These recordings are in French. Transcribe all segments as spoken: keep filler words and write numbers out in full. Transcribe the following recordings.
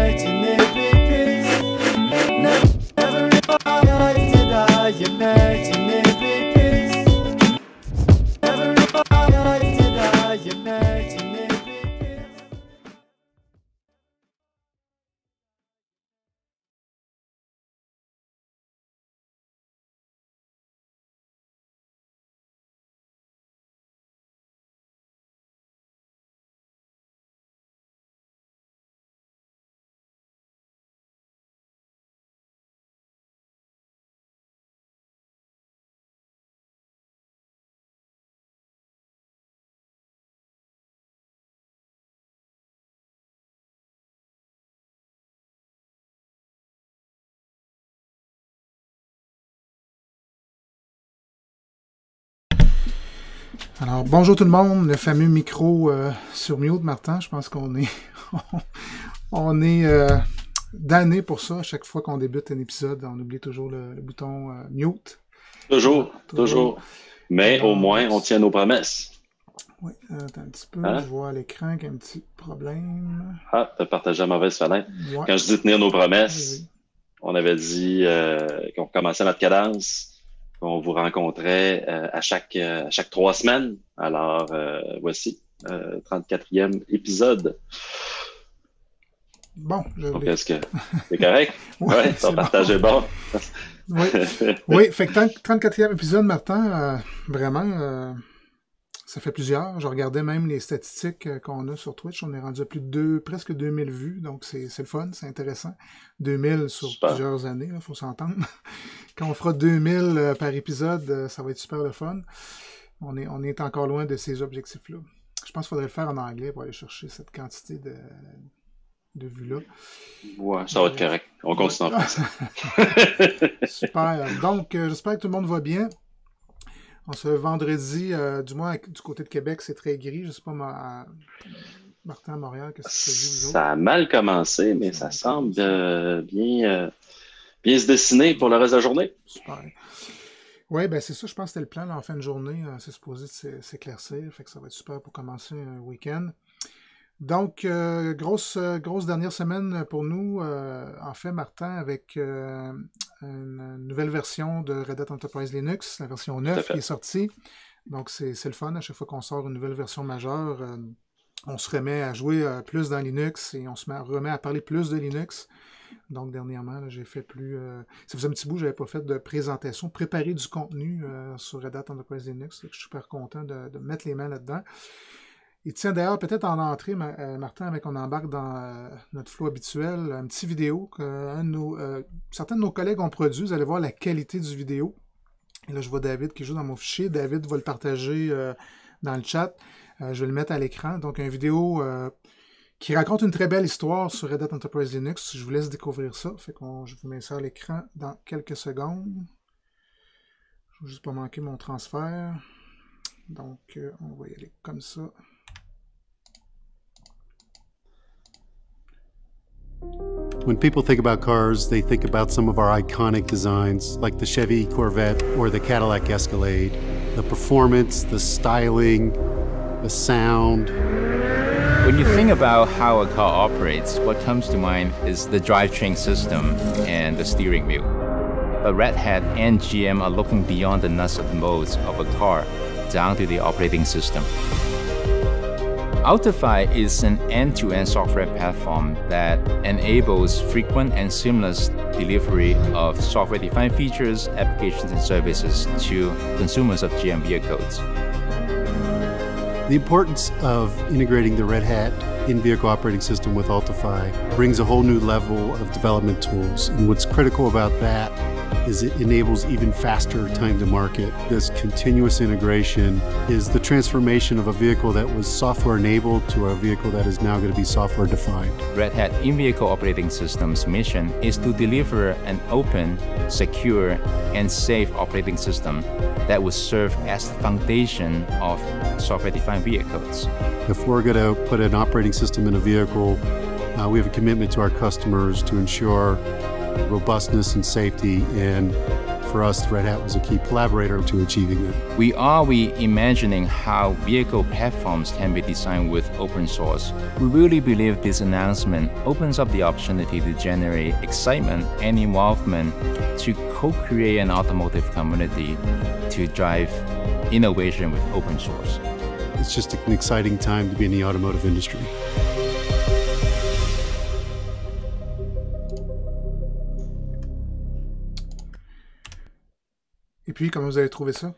Alors, bonjour tout le monde, le fameux micro euh, sur mute, Martin, je pense qu'on est on est euh, damné pour ça. À chaque fois qu'on débute un épisode, on oublie toujours le, le bouton euh, mute. Toujours, toujours, toujours. Mais Alors, au moins, on tient nos promesses. Oui, attends un petit peu, hein? Je vois à l'écran qu'il y a un petit problème. Ah, tu as partagé la mauvaise fenêtre. Ouais. Quand je dis tenir nos promesses, oui, oui. on avait dit euh, qu'on commençait notre cadence. On vous rencontrait euh, à chaque euh, à chaque trois semaines. Alors, euh, voici, euh, trente-quatrième épisode. Bon, je Donc, est-ce que c'est correct? Oui, ouais, ton partage est bon. oui. oui, fait que trente-quatrième épisode, Martin, euh, vraiment, euh, ça fait plusieurs. Je regardais même les statistiques qu'on a sur Twitch. On est rendu à plus de deux, presque deux mille vues, donc c'est le fun, c'est intéressant. deux mille sur super. Plusieurs années, il faut s'entendre. Quand on fera deux mille euh, par épisode, euh, ça va être super le fun. On est, on est encore loin de ces objectifs-là. Je pense qu'il faudrait le faire en anglais pour aller chercher cette quantité de, de vues-là. Ouais, ça va être correct. On continue en français. Super. Donc, euh, j'espère que tout le monde va bien. On se vendredi, euh, du moins du côté de Québec, c'est très gris. Je ne sais pas, ma... Martin, à Montréal, qu'est-ce que ça dit? Ça a mal commencé, mais ça, ça semble euh, bien... Euh... bien se dessiner pour le reste de la journée. Super. Oui, ben c'est ça, je pense que c'était le plan là, en fin de journée. Euh, c'est supposé s'éclaircir, fait que ça va être super pour commencer un week-end. Donc, euh, grosse, euh, grosse dernière semaine pour nous. Euh, en fait, Martin, avec euh, une nouvelle version de Red Hat Enterprise Linux, la version neuf qui est sortie. Donc, c'est le fun. À chaque fois qu'on sort une nouvelle version majeure, euh, on se remet à jouer euh, plus dans Linux et on se met, remet à parler plus de Linux. Donc, dernièrement, j'ai fait plus... Euh, ça faisait un petit bout, je n'avais pas fait de présentation, préparer du contenu euh, sur Red Hat Enterprise Linux. Je suis super content de, de mettre les mains là-dedans. Et tiens, d'ailleurs, peut-être en entrée, euh, Martin, avec on embarque dans euh, notre flow habituel, une petite vidéo que un de nos, euh, certains de nos collègues ont produit. Vous allez voir la qualité du vidéo. Et là, je vois David qui joue dans mon fichier. David va le partager euh, dans le chat. Euh, je vais le mettre à l'écran. Donc, une vidéo... Euh, qui raconte une très belle histoire sur Red Hat Enterprise Linux. Je vous laisse découvrir ça. Fait qu'on, je vous mets ça à l'écran dans quelques secondes. Je ne veux juste pas manquer mon transfert. Donc, euh, on va y aller comme ça. When people think about cars, they think about some of our iconic designs, like the Chevy Corvette or the Cadillac Escalade. The performance, the styling, the sound. When you think about how a car operates, what comes to mind is the drivetrain system and the steering wheel. But Red Hat and G M are looking beyond the nuts and bolts of a car, down to the operating system. Altify is an end-to-end software platform that enables frequent and seamless delivery of software-defined features, applications, and services to consumers of G M vehicles. The importance of integrating the Red Hat in-vehicle operating system with Altify brings a whole new level of development tools. And what's critical about that is it enables even faster time to market. This continuous integration is the transformation of a vehicle that was software enabled to a vehicle that is now going to be software defined. Red Hat in-vehicle operating system's mission is to deliver an open, secure, and safe operating system that will serve as the foundation of software-defined vehicles. If we're going to put an operating system in a vehicle, uh, we have a commitment to our customers to ensure robustness and safety, and for us, Red Hat was a key collaborator to achieving that. We are reimagining how vehicle platforms can be designed with open source. We really believe this announcement opens up the opportunity to generate excitement and involvement to co-create an automotive community to drive innovation with open source. It's just an exciting time to be in the automotive industry. Et puis, comment vous avez trouvé ça?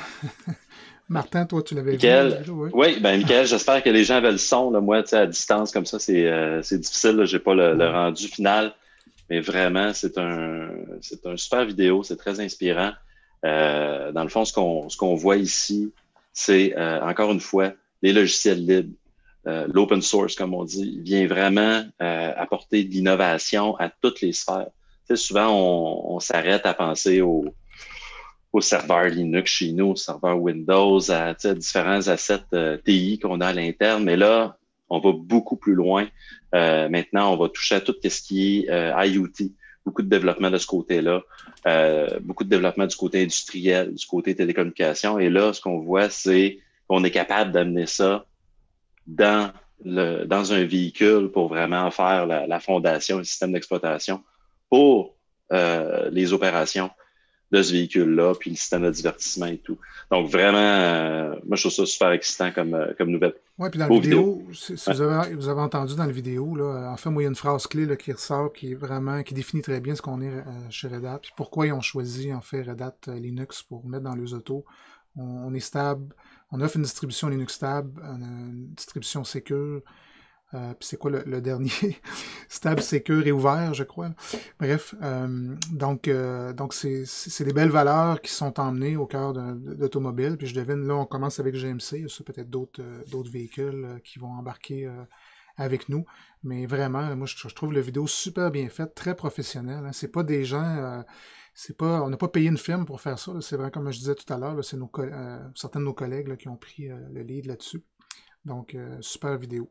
Martin, toi, tu l'avais Michael, vu? Oui, oui, ben Michael, j'espère que les gens avaient le son. Là. Moi, à distance comme ça, c'est euh, difficile. Je n'ai pas le, le rendu final. Mais vraiment, c'est un, c'est un super vidéo. C'est très inspirant. Euh, dans le fond, ce qu'on ce qu'on voit ici, c'est, euh, encore une fois, les logiciels libres. Euh, L'open source, comme on dit, vient vraiment euh, apporter de l'innovation à toutes les sphères. Tu sais, souvent, on, on s'arrête à penser au au serveur Linux chez nous, au serveur Windows, à différents assets euh, T I qu'on a à l'interne. Mais là, on va beaucoup plus loin. Euh, maintenant, on va toucher à tout ce qui est euh, I O T. Beaucoup de développement de ce côté-là. Euh, beaucoup de développement du côté industriel, du côté télécommunication. Et là, ce qu'on voit, c'est qu'on est capable d'amener ça dans, le, dans un véhicule pour vraiment faire la, la fondation, le système d'exploitation pour euh, les opérations de ce véhicule-là, puis le système de divertissement et tout. Donc, vraiment, euh, moi, je trouve ça super excitant comme, euh, comme nouvelle. Oui, puis dans la vidéo, vidéo. Si, si ouais. vous, avez, vous avez entendu dans la vidéo, là, en fait, moi, il y a une phrase clé là, qui ressort, qui est vraiment, qui définit très bien ce qu'on est euh, chez Red Hat, puis pourquoi ils ont choisi, en fait, Red Hat euh, Linux pour mettre dans les autos. On, on est stable, on offre une distribution Linux stable, une distribution sécure. Euh, puis c'est quoi le, le dernier? Stable, sécure et ouvert, je crois. Bref, euh, donc euh, donc c'est c'est des belles valeurs qui sont emmenées au cœur d'automobile. Puis je devine, là, on commence avec G M C. Il y a peut-être d'autres euh, d'autres véhicules euh, qui vont embarquer euh, avec nous. Mais vraiment, moi, je, je trouve la vidéo super bien faite, très professionnelle. Hein. C'est pas des gens... Euh, c'est pas, on n'a pas payé une firme pour faire ça. C'est vrai, comme je disais tout à l'heure, c'est nos euh, certains de nos collègues là, qui ont pris euh, le lead là-dessus. Donc, euh, super vidéo.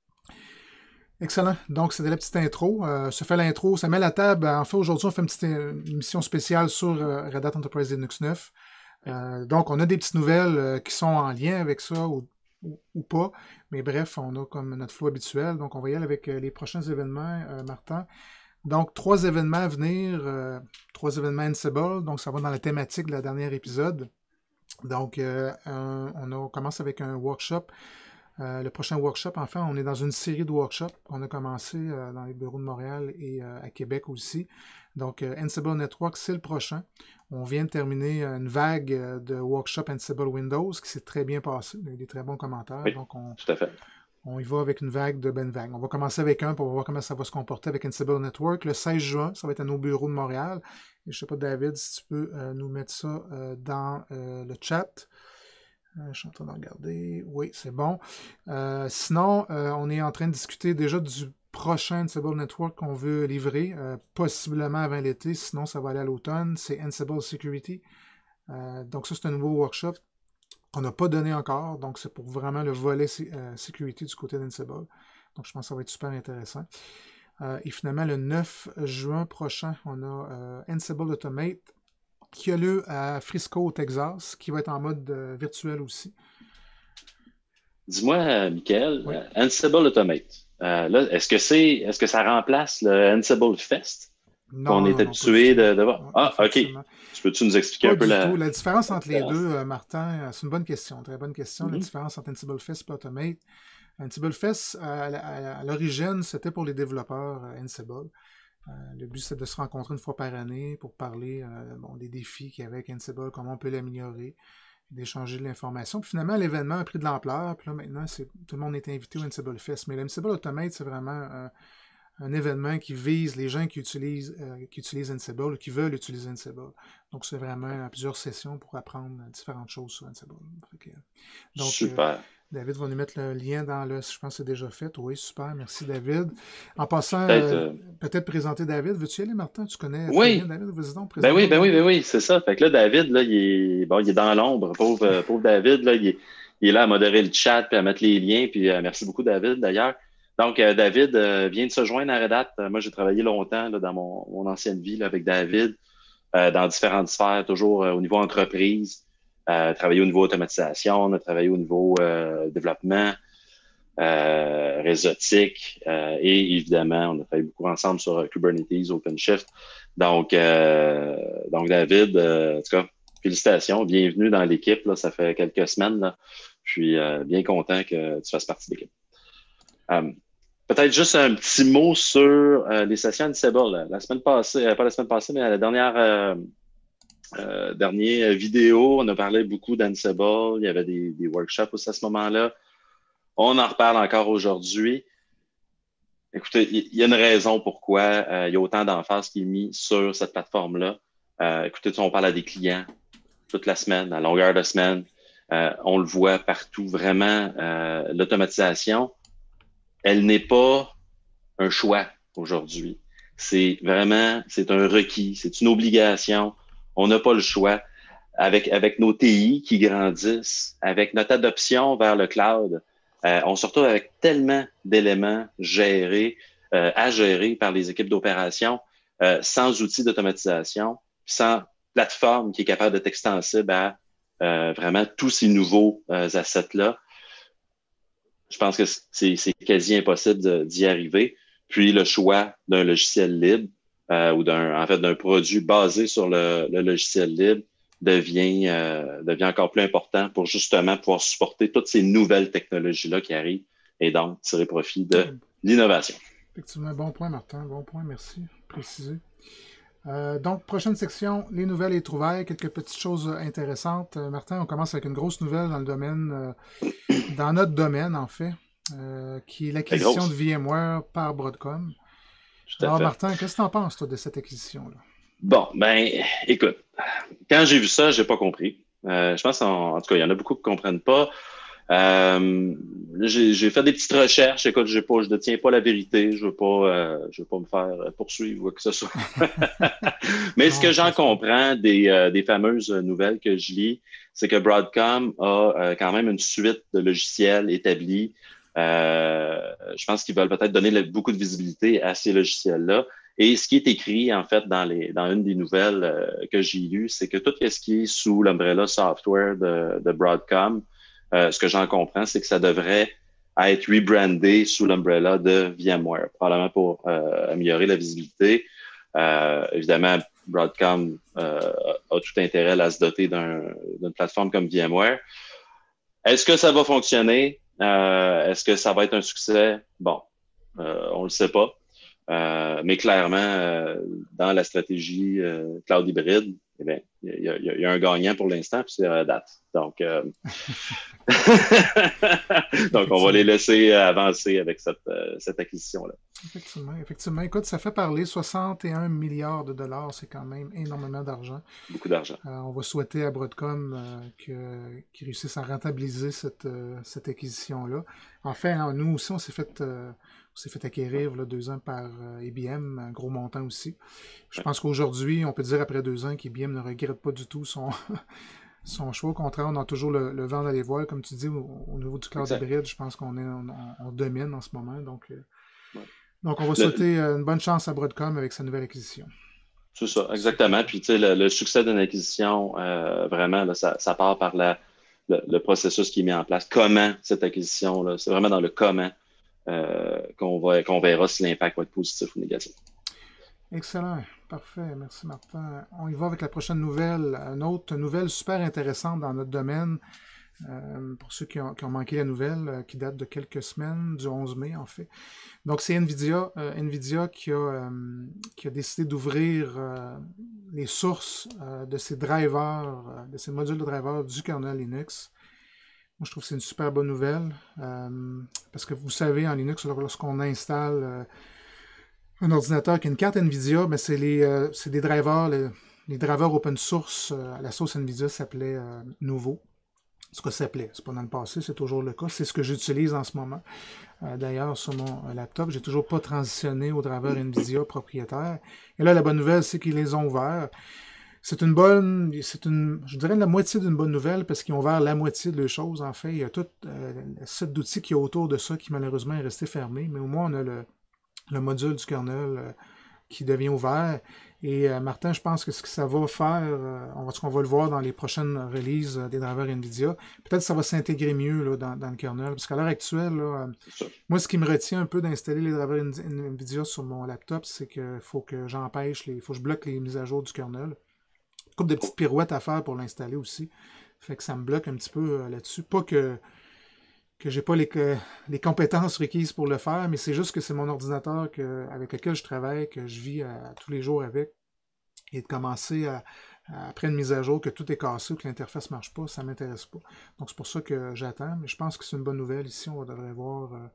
Excellent. Donc, c'était la petite intro. Euh, ça fait l'intro, ça met la table. En fait, aujourd'hui, on fait une petite une émission spéciale sur euh, Red Hat Enterprise Linux neuf. Euh, donc, on a des petites nouvelles euh, qui sont en lien avec ça ou, ou, ou pas. Mais bref, on a comme notre flow habituel. Donc, on va y aller avec euh, les prochains événements, euh, Martin. Donc, trois événements à venir. Euh, trois événements Ansible. Donc, ça va dans la thématique de la dernière épisode. Donc, euh, un, on, a, on commence avec un workshop. Euh, le prochain workshop, enfin, on est dans une série de workshops qu'on a commencé euh, dans les bureaux de Montréal et euh, à Québec aussi. Donc, euh, Ansible Network, c'est le prochain. On vient de terminer une vague euh, de workshop Ansible Windows qui s'est très bien passé. Il y a eu des très bons commentaires. Oui, donc, on, tout à fait. On y va avec une vague de bonnes vagues. On va commencer avec un pour voir comment ça va se comporter avec Ansible Network. Le seize juin, ça va être à nos bureaux de Montréal. Et je ne sais pas, David, si tu peux euh, nous mettre ça euh, dans euh, le chat. Euh, je suis en train de regarder. Oui, c'est bon. Euh, sinon, euh, on est en train de discuter déjà du prochain Ansible Network qu'on veut livrer, euh, possiblement avant l'été, sinon ça va aller à l'automne. C'est Ansible Security. Euh, donc ça, c'est un nouveau workshop qu'on n'a pas donné encore. Donc c'est pour vraiment le volet euh, Security du côté d'Ansible. Donc je pense que ça va être super intéressant. Euh, et finalement, le neuf juin prochain, on a euh, Ansible Automate qui a lieu à Frisco, au Texas, qui va être en mode euh, virtuel aussi. Dis-moi, Michael, oui. euh, Ansible Automate, euh, là, est-ce que c'est, est-ce que ça remplace le Ansible Fest qu'on est habitué de, de voir? Ah, OK. Tu peux-tu nous expliquer pas un peu la... Tout. La différence entre les deux, euh, Martin, c'est une bonne question, très bonne question. Mm-hmm. La différence entre Ansible Fest et Automate. Ansible Fest, à, à, à l'origine, c'était pour les développeurs euh, Ansible. Euh, le but, c'est de se rencontrer une fois par année pour parler euh, bon, des défis qu'il y avait avec Ansible, comment on peut l'améliorer, d'échanger de l'information. Puis finalement, l'événement a pris de l'ampleur. Puis là, maintenant, tout le monde est invité au Ansible Fest. Mais l'Ansible Automate, c'est vraiment un, un événement qui vise les gens qui utilisent, euh, qui utilisent Ansible ou qui veulent utiliser Ansible. Donc, c'est vraiment plusieurs sessions pour apprendre différentes choses sur Ansible. Que, donc, super. Euh, David va nous mettre le lien dans le... Je pense que c'est déjà fait. Oui, super. Merci, David. En passant, peut-être euh, euh... présenter David. Veux-tu y aller, Martin? Tu connais oui. bien David? Vas-y donc, ben oui, ben oui, ben oui, c'est ça. Fait que là, David, là, il est, bon, il est dans l'ombre. Pauvre, pauvre David, là, il est, il est là à modérer le chat puis à mettre les liens. Puis euh, merci beaucoup, David, d'ailleurs. Donc, euh, David euh, vient de se joindre à Red Hat. Euh, moi, j'ai travaillé longtemps là, dans mon, mon ancienne vie là, avec David. euh, dans différentes sphères, toujours euh, au niveau entreprise, euh, travaillé au niveau automatisation, on a travaillé au niveau euh, développement, euh, réseautique euh, et évidemment, on a travaillé beaucoup ensemble sur Kubernetes, OpenShift. Donc, euh, donc David, euh, en tout cas, félicitations, bienvenue dans l'équipe. Là, ça fait quelques semaines. Là. Je suis euh, bien content que tu fasses partie de l'équipe. Um, Peut-être juste un petit mot sur euh, les sessions Ansible. La, la semaine passée, euh, pas la semaine passée, mais à la dernière, euh, euh, dernière vidéo, on a parlé beaucoup d'Ansible. Il y avait des, des workshops aussi à ce moment-là. On en reparle encore aujourd'hui. Écoutez, il y a une raison pourquoi euh, il y a autant d'emphase qui est mis sur cette plateforme-là. Euh, écoutez, on parle à des clients toute la semaine, à longueur de semaine. Euh, on le voit partout. Vraiment, euh, l'automatisation, elle n'est pas un choix aujourd'hui. C'est vraiment, c'est un requis, c'est une obligation. On n'a pas le choix. Avec, avec nos T I qui grandissent, avec notre adoption vers le cloud, euh, on se retrouve avec tellement d'éléments gérés, euh, à gérer par les équipes d'opération, euh, sans outils d'automatisation, sans plateforme qui est capable d'être extensible à euh, vraiment tous ces nouveaux euh, assets-là. Je pense que c'est, c'est quasi impossible d'y arriver. Puis le choix d'un logiciel libre euh, ou d'un en fait d'un produit basé sur le, le logiciel libre devient euh, devient encore plus important pour justement pouvoir supporter toutes ces nouvelles technologies-là qui arrivent et donc tirer profit de l'innovation. Effectivement, bon point, Martin. Bon point, merci. Précisé. Euh, donc, prochaine section, les nouvelles et trouvailles, quelques petites choses intéressantes. Euh, Martin, on commence avec une grosse nouvelle dans le domaine, euh, dans notre domaine en fait, euh, qui est l'acquisition de VMware par Broadcom. Alors fait. Martin, qu'est-ce que tu en penses toi de cette acquisition-là? Bon, ben, écoute, quand j'ai vu ça, j'ai pas compris. Euh, je pense, en, en tout cas, il y en a beaucoup qui comprennent pas. Euh, j'ai, j'ai fait des petites recherches. Écoute, j'ai pas, je ne détiens pas la vérité. Je veux pas, euh, je veux pas me faire poursuivre ou quoi que ce soit. Mais non, ce que j'en comprends des, euh, des fameuses nouvelles que je lis, c'est que Broadcom a euh, quand même une suite de logiciels établis. Euh, je pense qu'ils veulent peut-être donner le, beaucoup de visibilité à ces logiciels-là. Et ce qui est écrit, en fait, dans, les, dans une des nouvelles euh, que j'ai lues, c'est que tout ce qui est sous l'umbrella software de, de Broadcom, Euh, ce que j'en comprends, c'est que ça devrait être rebrandé sous l'umbrella de VMware, probablement pour euh, améliorer la visibilité. Euh, évidemment, Broadcom euh, a tout intérêt à se doter d'un, d'une plateforme comme VMware. Est-ce que ça va fonctionner? Euh, est-ce que ça va être un succès? Bon, euh, on ne le sait pas. Euh, mais clairement, euh, dans la stratégie euh, cloud hybride, eh bien, il y, y, y a un gagnant pour l'instant, puis c'est Red Hat. Donc, euh... Donc on va les laisser avancer avec cette, euh, cette acquisition-là. Effectivement, effectivement. Écoute, ça fait parler soixante et un milliards de dollars, c'est quand même énormément d'argent. Beaucoup d'argent. Euh, on va souhaiter à Broadcom euh, que, qu'ils réussissent à rentabiliser cette, euh, cette acquisition-là. Enfin, hein, nous aussi, on s'est fait... Euh, On s'est fait acquérir là, deux ans par euh, I B M, un gros montant aussi. Je pense qu'aujourd'hui, on peut dire après deux ans qu'I B M ne regrette pas du tout son, son choix. Au contraire, on a toujours le, le vent dans les voiles. Comme tu dis, au, au niveau du cloud exact. Hybride, je pense qu'on est, on, on domine en ce moment. Donc, euh, ouais. donc on va le... souhaiter une bonne chance à Broadcom avec sa nouvelle acquisition. C'est ça, exactement. Puis, tu sais, le, le succès d'une acquisition, euh, vraiment, là, ça, ça part par la, le, le processus qui est mis en place. Comment cette acquisition, là, c'est vraiment dans le comment. Euh, qu'on, va, qu'on verra si l'impact va être positif ou négatif. Excellent, parfait, merci Martin. On y va avec la prochaine nouvelle, une autre nouvelle super intéressante dans notre domaine, euh, pour ceux qui ont, qui ont manqué la nouvelle, euh, qui date de quelques semaines, du onze mai en fait. Donc c'est NVIDIA, euh, NVIDIA qui a, euh, qui a décidé d'ouvrir euh, les sources euh, de ces drivers, euh, de ces modules de drivers du kernel Linux. Moi, je trouve que c'est une super bonne nouvelle, euh, parce que vous savez, en Linux, lorsqu'on installe euh, un ordinateur qui a une carte NVIDIA, ben c'est, les, euh, c'est des drivers, les, les drivers open source euh, à la source NVIDIA s'appelaient euh, Nouveau. Ce que ça s'appelait, c'est pas dans le passé, c'est toujours le cas. C'est ce que j'utilise en ce moment. Euh, d'ailleurs, sur mon laptop, j'ai toujours pas transitionné au driver NVIDIA propriétaire. Et là, la bonne nouvelle, c'est qu'ils les ont ouverts. C'est une bonne, c'est une, je dirais la moitié d'une bonne nouvelle parce qu'ils ont ouvert la moitié de les choses. En fait, il y a tout euh, le set d'outils qui est autour de ça qui malheureusement est resté fermé. Mais au moins, on a le, le module du kernel euh, qui devient ouvert. Et euh, Martin, je pense que ce que ça va faire, euh, on va, qu'on va le voir dans les prochaines releases euh, des drivers NVIDIA, peut-être que ça va s'intégrer mieux là, dans, dans le kernel. Parce qu'à l'heure actuelle, là, euh, moi, ce qui me retient un peu d'installer les drivers NVIDIA sur mon laptop, c'est qu'il faut que j'empêche, il faut que je bloque les mises à jour du kernel. Une couple de petites pirouettes à faire pour l'installer aussi. Fait que ça me bloque un petit peu euh, là-dessus. Pas que que j'ai pas les, que, les compétences requises pour le faire, mais c'est juste que c'est mon ordinateur que, avec lequel je travaille, que je vis à, tous les jours avec, et de commencer à, à, après une mise à jour, que tout est cassé ou que l'interface ne marche pas, ça ne m'intéresse pas. Donc c'est pour ça que j'attends, mais je pense que c'est une bonne nouvelle. Ici, on devrait voir, euh,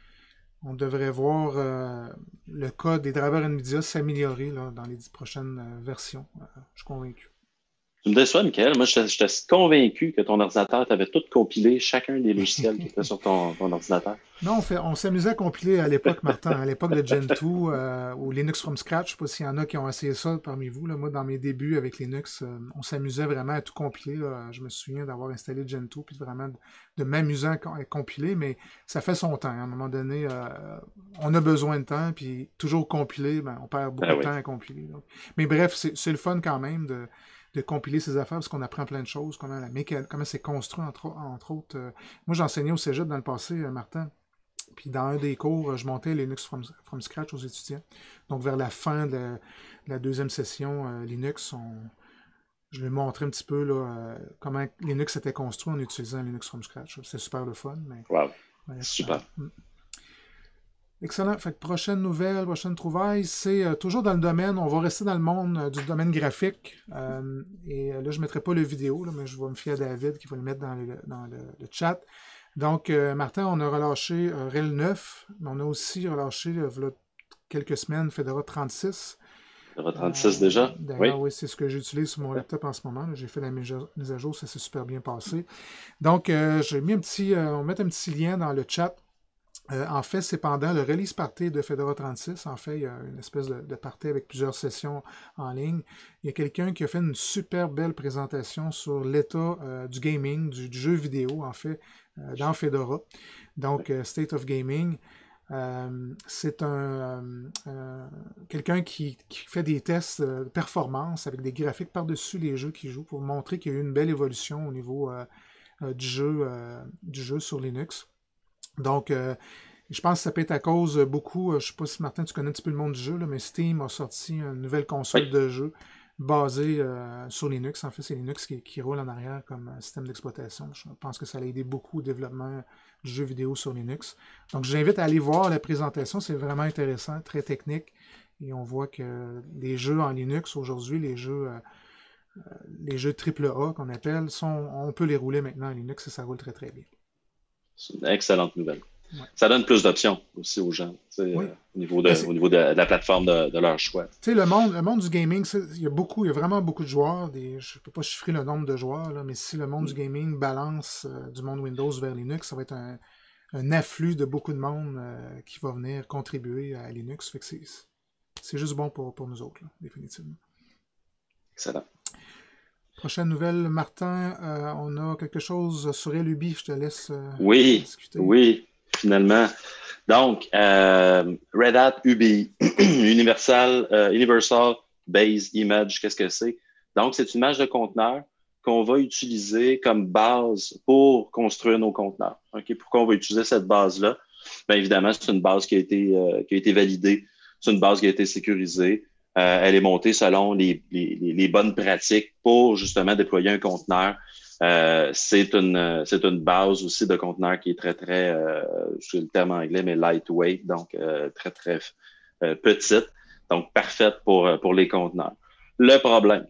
on devrait voir euh, le code des drivers NVIDIA s'améliorer dans les dix prochaines euh, versions. Euh, je suis convaincu. Tu me déçois, Michael. Moi, je suis convaincu que ton ordinateur t'avait tout compilé, chacun des logiciels qui étaient sur ton, ton ordinateur. Non, on, on s'amusait à compiler à l'époque, Martin, à l'époque de Gen deux euh, ou Linux from scratch. Je ne sais pas s'il y en a qui ont essayé ça parmi vous. Là. Moi, dans mes débuts avec Linux, euh, on s'amusait vraiment à tout compiler. Là. Je me souviens d'avoir installé Gen deux puis vraiment de, de m'amuser à compiler, mais ça fait son temps. À un moment donné, euh, on a besoin de temps, puis toujours compiler, ben, on perd beaucoup ah, de oui. temps à compiler. Donc. Mais bref, c'est le fun quand même de de compiler ces affaires parce qu'on apprend plein de choses, comment, la méca... comment c'est construit, entre, entre autres. Euh, moi, j'enseignais au cégep dans le passé, euh, Martin, puis dans un des cours, je montais Linux from, from scratch aux étudiants. Donc, vers la fin de la, de la deuxième session euh, Linux, on... je lui montrais un petit peu là, euh, comment Linux était construit en utilisant Linux from scratch. C'était super le fun. Mais... Wow, ouais, super. Euh, Excellent. Fait que prochaine nouvelle, prochaine trouvaille, c'est euh, toujours dans le domaine, on va rester dans le monde euh, du domaine graphique. Euh, et euh, là, je ne mettrai pas le vidéo, là, mais je vais me fier à David qui va le mettre dans le, dans le, le chat. Donc, euh, Martin, on a relâché euh, R E L neuf, mais on a aussi relâché, euh, il y a quelques semaines, Fedora trente-six. Fedora trente-six euh, déjà? D'ailleurs, oui, oui c'est ce que j'utilise sur mon laptop en ce moment. J'ai fait la mise à jour, ça s'est super bien passé. Donc, euh, j'ai mis un petit, euh, on va mettre un petit lien dans le chat. Euh, en fait, c'est pendant le release party de Fedora trente-six. En fait, il y a une espèce de, de party avec plusieurs sessions en ligne. Il y a quelqu'un qui a fait une super belle présentation sur l'état euh, du gaming, du, du jeu vidéo, en fait, euh, dans Fedora. Donc, euh, State of Gaming. Euh, c'est un euh, quelqu'un qui, qui fait des tests de performance avec des graphiques par-dessus les jeux qu'il joue pour montrer qu'il y a eu une belle évolution au niveau euh, euh, du, jeu, euh, du jeu sur Linux. Donc, euh, je pense que ça peut être à cause beaucoup, euh, je ne sais pas si Martin, tu connais un petit peu le monde du jeu, là, mais Steam a sorti une nouvelle console oui. de jeu basée euh, sur Linux. En fait, c'est Linux qui, qui roule en arrière comme système d'exploitation. Je pense que ça a aidé beaucoup au développement du jeu vidéo sur Linux. Donc, je vous invite à aller voir la présentation. C'est vraiment intéressant, très technique. Et on voit que les jeux en Linux aujourd'hui, les jeux... Euh, les jeux triple A qu'on appelle, sont, on peut les rouler maintenant en Linux et ça roule très très bien. C'est une excellente nouvelle. Ouais. Ça donne plus d'options aussi aux gens, oui. euh, au niveau, de, au niveau de, de la plateforme de, de leur choix. Tu sais, le monde, le monde du gaming, il y a beaucoup, il y a vraiment beaucoup de joueurs. Des, je ne peux pas chiffrer le nombre de joueurs, là, mais si le monde mm. du gaming balance euh, du monde Windows vers Linux, ça va être un, un afflux de beaucoup de monde euh, qui va venir contribuer à Linux. Fait que c'est juste bon pour, pour nous autres, là, définitivement. Excellent. Prochaine nouvelle, Martin, euh, on a quelque chose sur L U B I, je te laisse euh, oui, discuter. Oui, finalement. Donc, euh, Red Hat U B I, Universal, euh, Universal Base Image, qu'est-ce que c'est? Donc, c'est une image de conteneur qu'on va utiliser comme base pour construire nos conteneurs. Okay? Pourquoi on va utiliser cette base-là? Bien évidemment, c'est une base qui a été, euh, qui a été validée, c'est une base qui a été sécurisée. Euh, elle est montée selon les, les, les bonnes pratiques pour justement déployer un conteneur. Euh, c'est une, c'est une base aussi de conteneur qui est très, très, euh, c'est le terme anglais, mais lightweight, donc euh, très, très euh, petite, donc parfaite pour, pour les conteneurs. Le problème,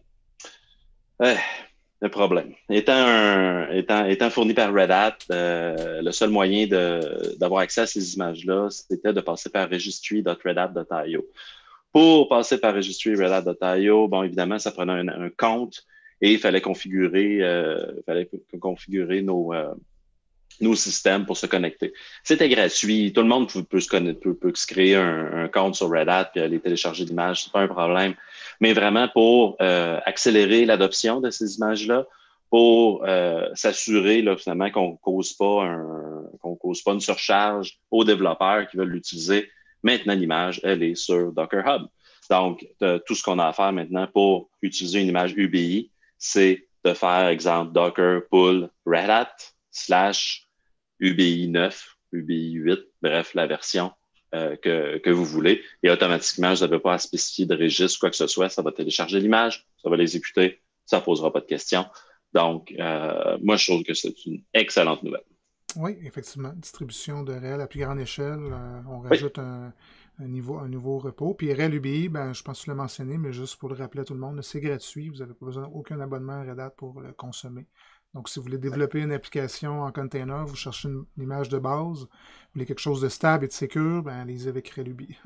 euh, le problème, étant, un, étant, étant fourni par Red Hat, euh, le seul moyen d'avoir accès à ces images-là, c'était de passer par registry dot red hat dot i o. Pour passer par registry dot red hat dot i o, bon, évidemment, ça prenait un, un compte et il fallait configurer, euh, fallait configurer nos, euh, nos systèmes pour se connecter. C'était gratuit. Tout le monde peut, peut, se, connecter, peut, peut se créer un, un compte sur Red Hat et aller télécharger d'images. C'est pas un problème. Mais vraiment pour euh, accélérer l'adoption de ces images-là, pour euh, s'assurer là, finalement qu'on ne cause pas un, qu'on cause pas une surcharge aux développeurs qui veulent l'utiliser. Maintenant, l'image, elle est sur Docker Hub. Donc, de, tout ce qu'on a à faire maintenant pour utiliser une image U B I, c'est de faire, exemple, Docker pull Red Hat slash U B I neuf, U B I huit, bref, la version euh, que, que vous voulez. Et automatiquement, je n'avais pas à spécifier de registre ou quoi que ce soit. Ça va télécharger l'image, ça va l'exécuter, ça ne posera pas de questions. Donc, euh, moi, je trouve que c'est une excellente nouvelle. Oui, effectivement. Distribution de R E L à plus grande échelle. Euh, on rajoute oui. un, un, niveau, un nouveau repos. Puis R E L U B I, ben, je pense que tu l'as mentionné, mais juste pour le rappeler à tout le monde, c'est gratuit. Vous n'avez pas besoin d'aucun abonnement Red Hat pour le consommer. Donc, si vous voulez développer une application en container, vous cherchez une, une image de base, vous voulez quelque chose de stable et de sécure, ben, allez-y avec R E L U B I.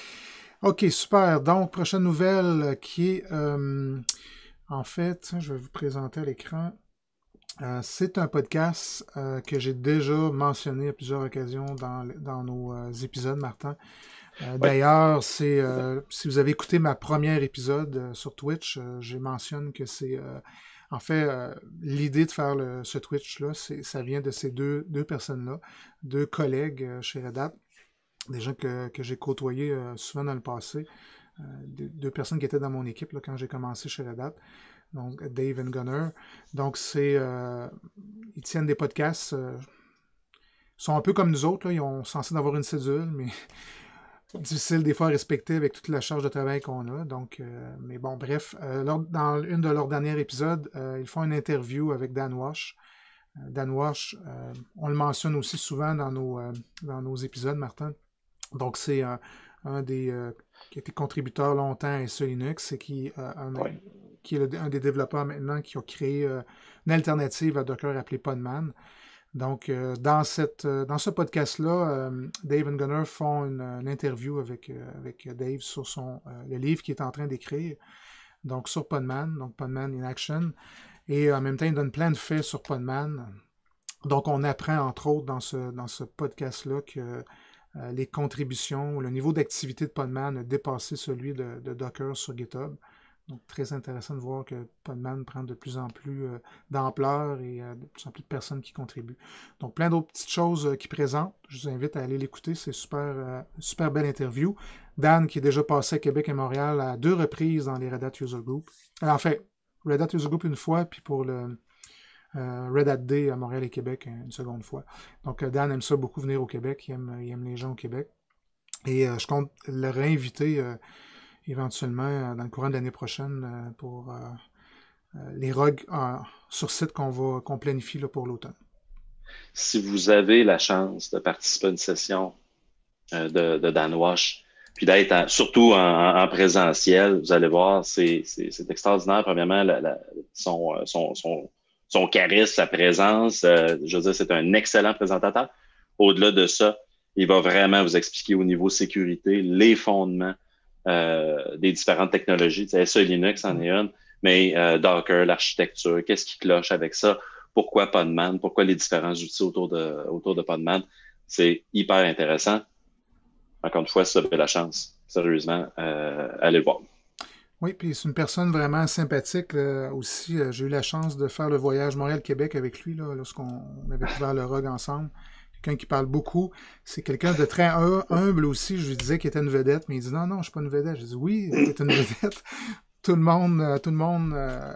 OK, super. Donc, prochaine nouvelle qui est, euh, en fait, je vais vous présenter à l'écran. Euh, c'est un podcast euh, que j'ai déjà mentionné à plusieurs occasions dans, dans nos euh, épisodes, Martin. Euh, oui. D'ailleurs, c'est euh, si vous avez écouté ma première épisode euh, sur Twitch, euh, je mentionne que c'est euh, en fait euh, l'idée de faire le, ce Twitch-là, ça vient de ces deux, deux personnes-là, deux collègues euh, chez Red Hat, des gens que, que j'ai côtoyés euh, souvent dans le passé, euh, deux, deux personnes qui étaient dans mon équipe là, quand j'ai commencé chez Red Hat. Donc, Dave and Gunnar. Donc, c'est... Euh, ils tiennent des podcasts. Euh, ils sont un peu comme nous autres. Là, ils ont censé avoir une cédule, mais difficile des fois à respecter avec toute la charge de travail qu'on a. Donc, euh, mais bon, bref. Euh, lors, dans une de leurs derniers épisodes, euh, ils font une interview avec Dan Walsh. Euh, Dan Walsh, euh, on le mentionne aussi souvent dans nos, euh, dans nos épisodes, Martin. Donc, c'est euh, un des... Euh, qui a été contributeur longtemps à S E Linux et qui... Euh, un, ouais. qui est le, un des développeurs maintenant qui a créé euh, une alternative à Docker appelée Podman. Donc, euh, dans, cette, euh, dans ce podcast-là, euh, Dave and Gunnar font une, une interview avec, euh, avec Dave sur son, euh, le livre qu'il est en train d'écrire, donc sur Podman, donc Podman in Action. Et en même temps, il donne plein de faits sur Podman. Donc, on apprend, entre autres, dans ce, dans ce podcast-là que euh, les contributions, le niveau d'activité de Podman a dépassé celui de, de Docker sur GitHub. Donc, très intéressant de voir que Podman prend de plus en plus euh, d'ampleur et euh, de plus en plus de personnes qui contribuent. Donc, plein d'autres petites choses euh, qu'il présente. Je vous invite à aller l'écouter. C'est super, euh, super belle interview. Dan, qui est déjà passé à Québec et Montréal à deux reprises dans les Red Hat User Group. Alors, en fait, Red Hat User Group une fois, puis pour le euh, Red Hat Day à Montréal et Québec une seconde fois. Donc, euh, Dan aime ça beaucoup venir au Québec. Il aime, il aime les gens au Québec. Et euh, je compte le réinviter euh, éventuellement dans le courant de l'année prochaine pour euh, les R O G euh, sur site qu'on va qu'on planifie là, pour l'automne. Si vous avez la chance de participer à une session euh, de, de Dan Walsh, puis d'être en, surtout en, en présentiel, vous allez voir, c'est extraordinaire. Premièrement, la, la, son, son, son, son charisme, sa présence, euh, je veux dire, c'est un excellent présentateur. Au-delà de ça, il va vraiment vous expliquer au niveau sécurité les fondements Euh, des différentes technologies. S E Linux en est une, mais euh, Docker, l'architecture, qu'est-ce qui cloche avec ça? Pourquoi Podman? Pourquoi les différents outils autour de, autour de Podman? C'est hyper intéressant. Encore une fois, si vous avez la chance, sérieusement, euh, allez le voir. Oui, puis c'est une personne vraiment sympathique là, aussi. J'ai eu la chance de faire le voyage Montréal-Québec avec lui là, lorsqu'on avait couvert le R O G ensemble. Quelqu'un qui parle beaucoup. C'est quelqu'un de très humble aussi. Je lui disais qu'il était une vedette, mais il dit non, non, je ne suis pas une vedette. Je dis oui, tu es une vedette. Tout le monde, euh, tout le monde euh,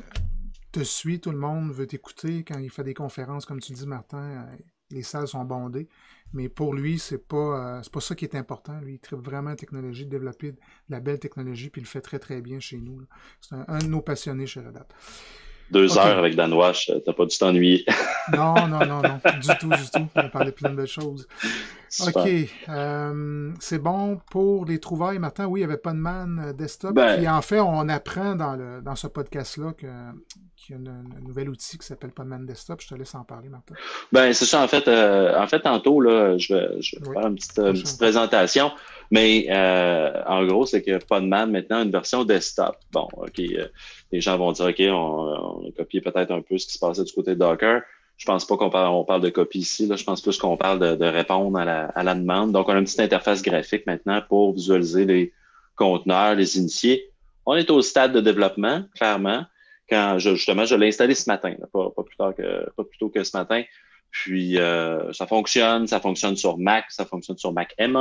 te suit, tout le monde veut t'écouter. Quand il fait des conférences, comme tu le dis, Martin, euh, les salles sont bondées. Mais pour lui, c'est pas, euh, c'est pas ça qui est important. Lui, il traite vraiment la technologie, développer de la belle technologie, puis il le fait très, très bien chez nous. C'est un, un de nos passionnés chez Red Hat. Deux okay. heures avec Dan Walsh, t'as pas dû t'ennuyer. Non, non, non, non, du tout, du tout. On parlait plein de belles choses. Super. OK. Euh, c'est bon pour les trouvailles, Martin. Oui, il n'y avait Podman Desktop. Ben, puis en fait, on apprend dans, le, dans ce podcast-là qu'il y a un nouvel outil qui s'appelle Podman Desktop. Je te laisse en parler, Martin. Ben, c'est ça. En fait, euh, en fait, tantôt, là, je vais, je vais oui. faire une petite, une petite présentation. Mais euh, en gros, c'est que Podman maintenant a une version desktop. Bon, OK. Euh, les gens vont dire, OK, on, on a copié peut-être un peu ce qui se passait du côté de Docker. Je pense pas qu'on parle, on parle de copie ici. Là. Je pense plus qu'on parle de, de répondre à la, à la demande. Donc, on a une petite interface graphique maintenant pour visualiser les conteneurs, les initiés. On est au stade de développement, clairement. Quand je, justement, je l'ai installé ce matin, là, pas, pas plus tard que, pas plus tôt que ce matin. Puis, euh, ça fonctionne. Ça fonctionne sur Mac, ça fonctionne sur Mac M un.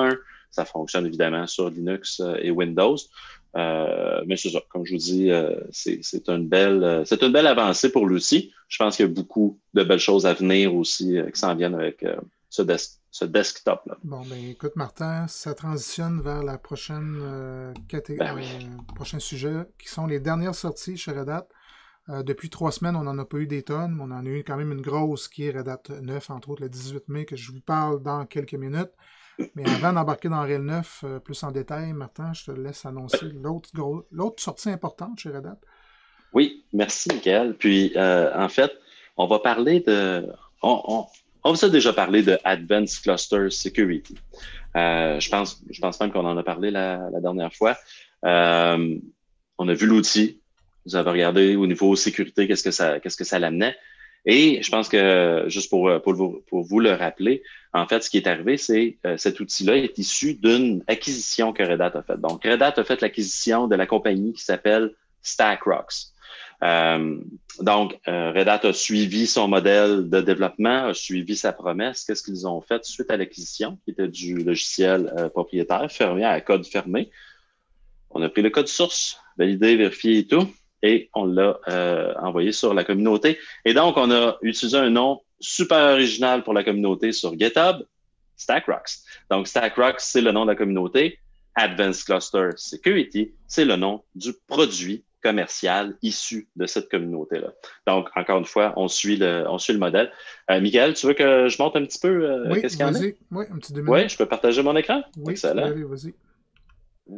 Ça fonctionne évidemment sur Linux et Windows. Euh, mais c'est ça, comme je vous dis, euh, c'est, c'est une belle, c'est une belle avancée pour l'outil. Je pense qu'il y a beaucoup de belles choses à venir aussi euh, qui s'en viennent avec euh, ce, des ce desktop-là. Bon, ben écoute, Martin, ça transitionne vers la prochaine euh, caté- Ben oui. euh, prochain sujet, qui sont les dernières sorties chez Red Hat. Euh, depuis trois semaines, on n'en a pas eu des tonnes, mais on en a eu quand même une grosse qui est Red Hat neuf, entre autres le dix-huit mai, que je vous parle dans quelques minutes. Mais avant d'embarquer dans R H E L neuf euh, plus en détail, Martin, je te laisse annoncer l'autre gros, l'autre sortie importante chez Red Hat. Oui, merci, Michael. Puis, euh, en fait, on va parler de... On, on, on vous a déjà parlé de Advanced Cluster Security. Euh, je pense, je pense même qu'on en a parlé la, la dernière fois. Euh, on a vu l'outil. Vous avez regardé au niveau sécurité, qu'est-ce que ça, qu'est-ce que ça l'amenait. Et je pense que, juste pour, pour, vous, pour vous le rappeler, en fait, ce qui est arrivé, c'est que euh, cet outil-là est issu d'une acquisition que Red Hat a faite. Donc, Red Hat a fait l'acquisition de la compagnie qui s'appelle StackRox. Euh, donc, euh, Red Hat a suivi son modèle de développement, a suivi sa promesse. Qu'est-ce qu'ils ont fait suite à l'acquisition, qui était du logiciel euh, propriétaire, fermé à code fermé? On a pris le code source, validé, vérifié et tout, et on l'a euh, envoyé sur la communauté. Et donc, on a utilisé un nom super original pour la communauté sur GitHub, StackRox. Donc, StackRox, c'est le nom de la communauté. Advanced Cluster Security, c'est le nom du produit commercial issu de cette communauté-là. Donc, encore une fois, on suit le, on suit le modèle. Euh, Michael, tu veux que je montre un petit peu euh, oui, qu'est-ce qu'il y en a? Oui, un petit deux minutes. Oui, je peux partager mon écran? Oui, excellent. Allez, vas-y. Euh,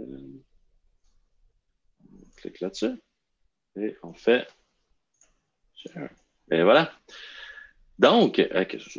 on clique là-dessus. Et on fait share. Et voilà. Donc, euh, est-ce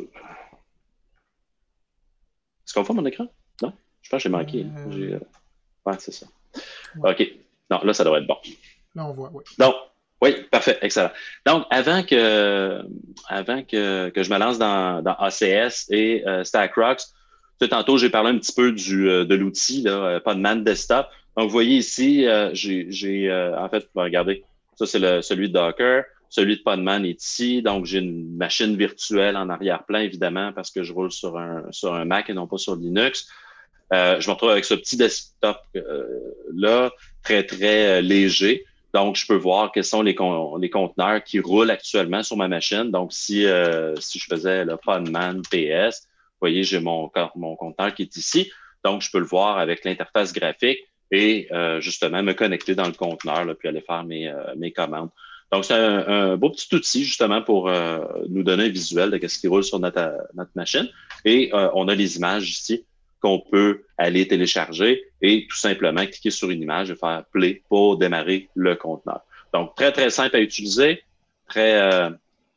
qu'on voit mon écran? Non? Je pense que j'ai manqué. Euh... J'ai, euh... Ouais, c'est ça. Ouais. OK. Non, là, ça devrait être bon. Là, on voit, oui. Donc, oui, parfait, excellent. Donc, avant que, avant que, que je me lance dans, dans A C S et euh, StackRox, tantôt, j'ai parlé un petit peu du, euh, de l'outil, là, Podman Desktop. Donc, vous voyez ici, euh, j'ai, euh, en fait, regardez, ça, c'est le, celui de Docker. Celui de Podman est ici. Donc, j'ai une machine virtuelle en arrière-plan, évidemment, parce que je roule sur un, sur un Mac et non pas sur Linux. Euh, je me retrouve avec ce petit desktop-là, euh, très, très euh, léger. Donc, je peux voir quels sont les, con les conteneurs qui roulent actuellement sur ma machine. Donc, si, euh, si je faisais le Podman P S, vous voyez, j'ai mon, mon conteneur qui est ici. Donc, je peux le voir avec l'interface graphique et euh, justement me connecter dans le conteneur, là, puis aller faire mes, euh, mes commandes. Donc, c'est un, un beau petit outil justement pour euh, nous donner un visuel de ce qui roule sur notre, notre machine. Et euh, on a les images ici qu'on peut aller télécharger et tout simplement cliquer sur une image et faire play pour démarrer le conteneur. Donc, très, très simple à utiliser. Très, euh,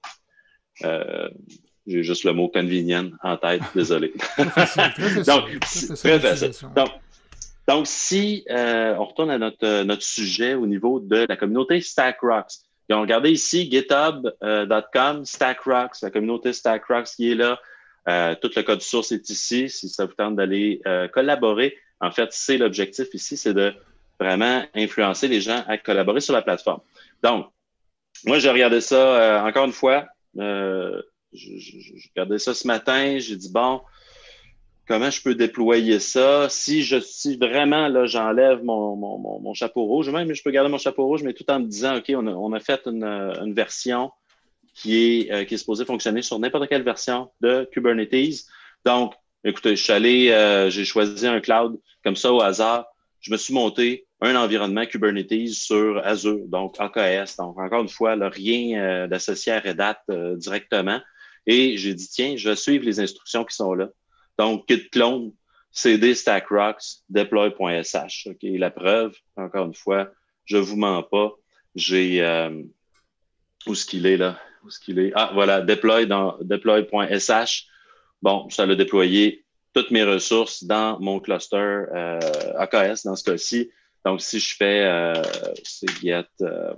euh, j'ai juste le mot convenient en tête, désolé. Très facile, très facile. Donc, très facile. Donc, donc, si euh, on retourne à notre, notre sujet au niveau de la communauté StackRox, et on regardait ici github dot com, StackRox, la communauté StackRox qui est là. Euh, tout le code source est ici. Si ça vous tente d'aller euh, collaborer, en fait, c'est l'objectif ici, c'est de vraiment influencer les gens à collaborer sur la plateforme. Donc, moi, j'ai regardé ça euh, encore une fois. Euh, j'ai regardé ça ce matin. J'ai dit, bon, comment je peux déployer ça? Si je si vraiment, là, j'enlève mon, mon, mon, mon chapeau rouge, même je peux garder mon chapeau rouge, mais tout en me disant, OK, on a, on a fait une, une version qui est, euh, qui est supposé fonctionner sur n'importe quelle version de Kubernetes. Donc, écoutez, je suis allé, euh, j'ai choisi un cloud comme ça au hasard. Je me suis monté un environnement Kubernetes sur Azure, donc A K S. Donc, encore une fois, là, rien euh, d'associé à Red Hat euh, directement. Et j'ai dit, tiens, je vais suivre les instructions qui sont là. Donc, git clone, cd StackRox, deploy.sh. Okay, la preuve, encore une fois, je vous mens pas. J'ai... Euh, où est-ce qu'il est là? Où est-ce qu'il est? Ah, voilà, deploy dans deploy.sh. Bon, ça l'a déployé toutes mes ressources dans mon cluster euh, A K S dans ce cas-ci. Donc, si je fais euh, c'est get euh,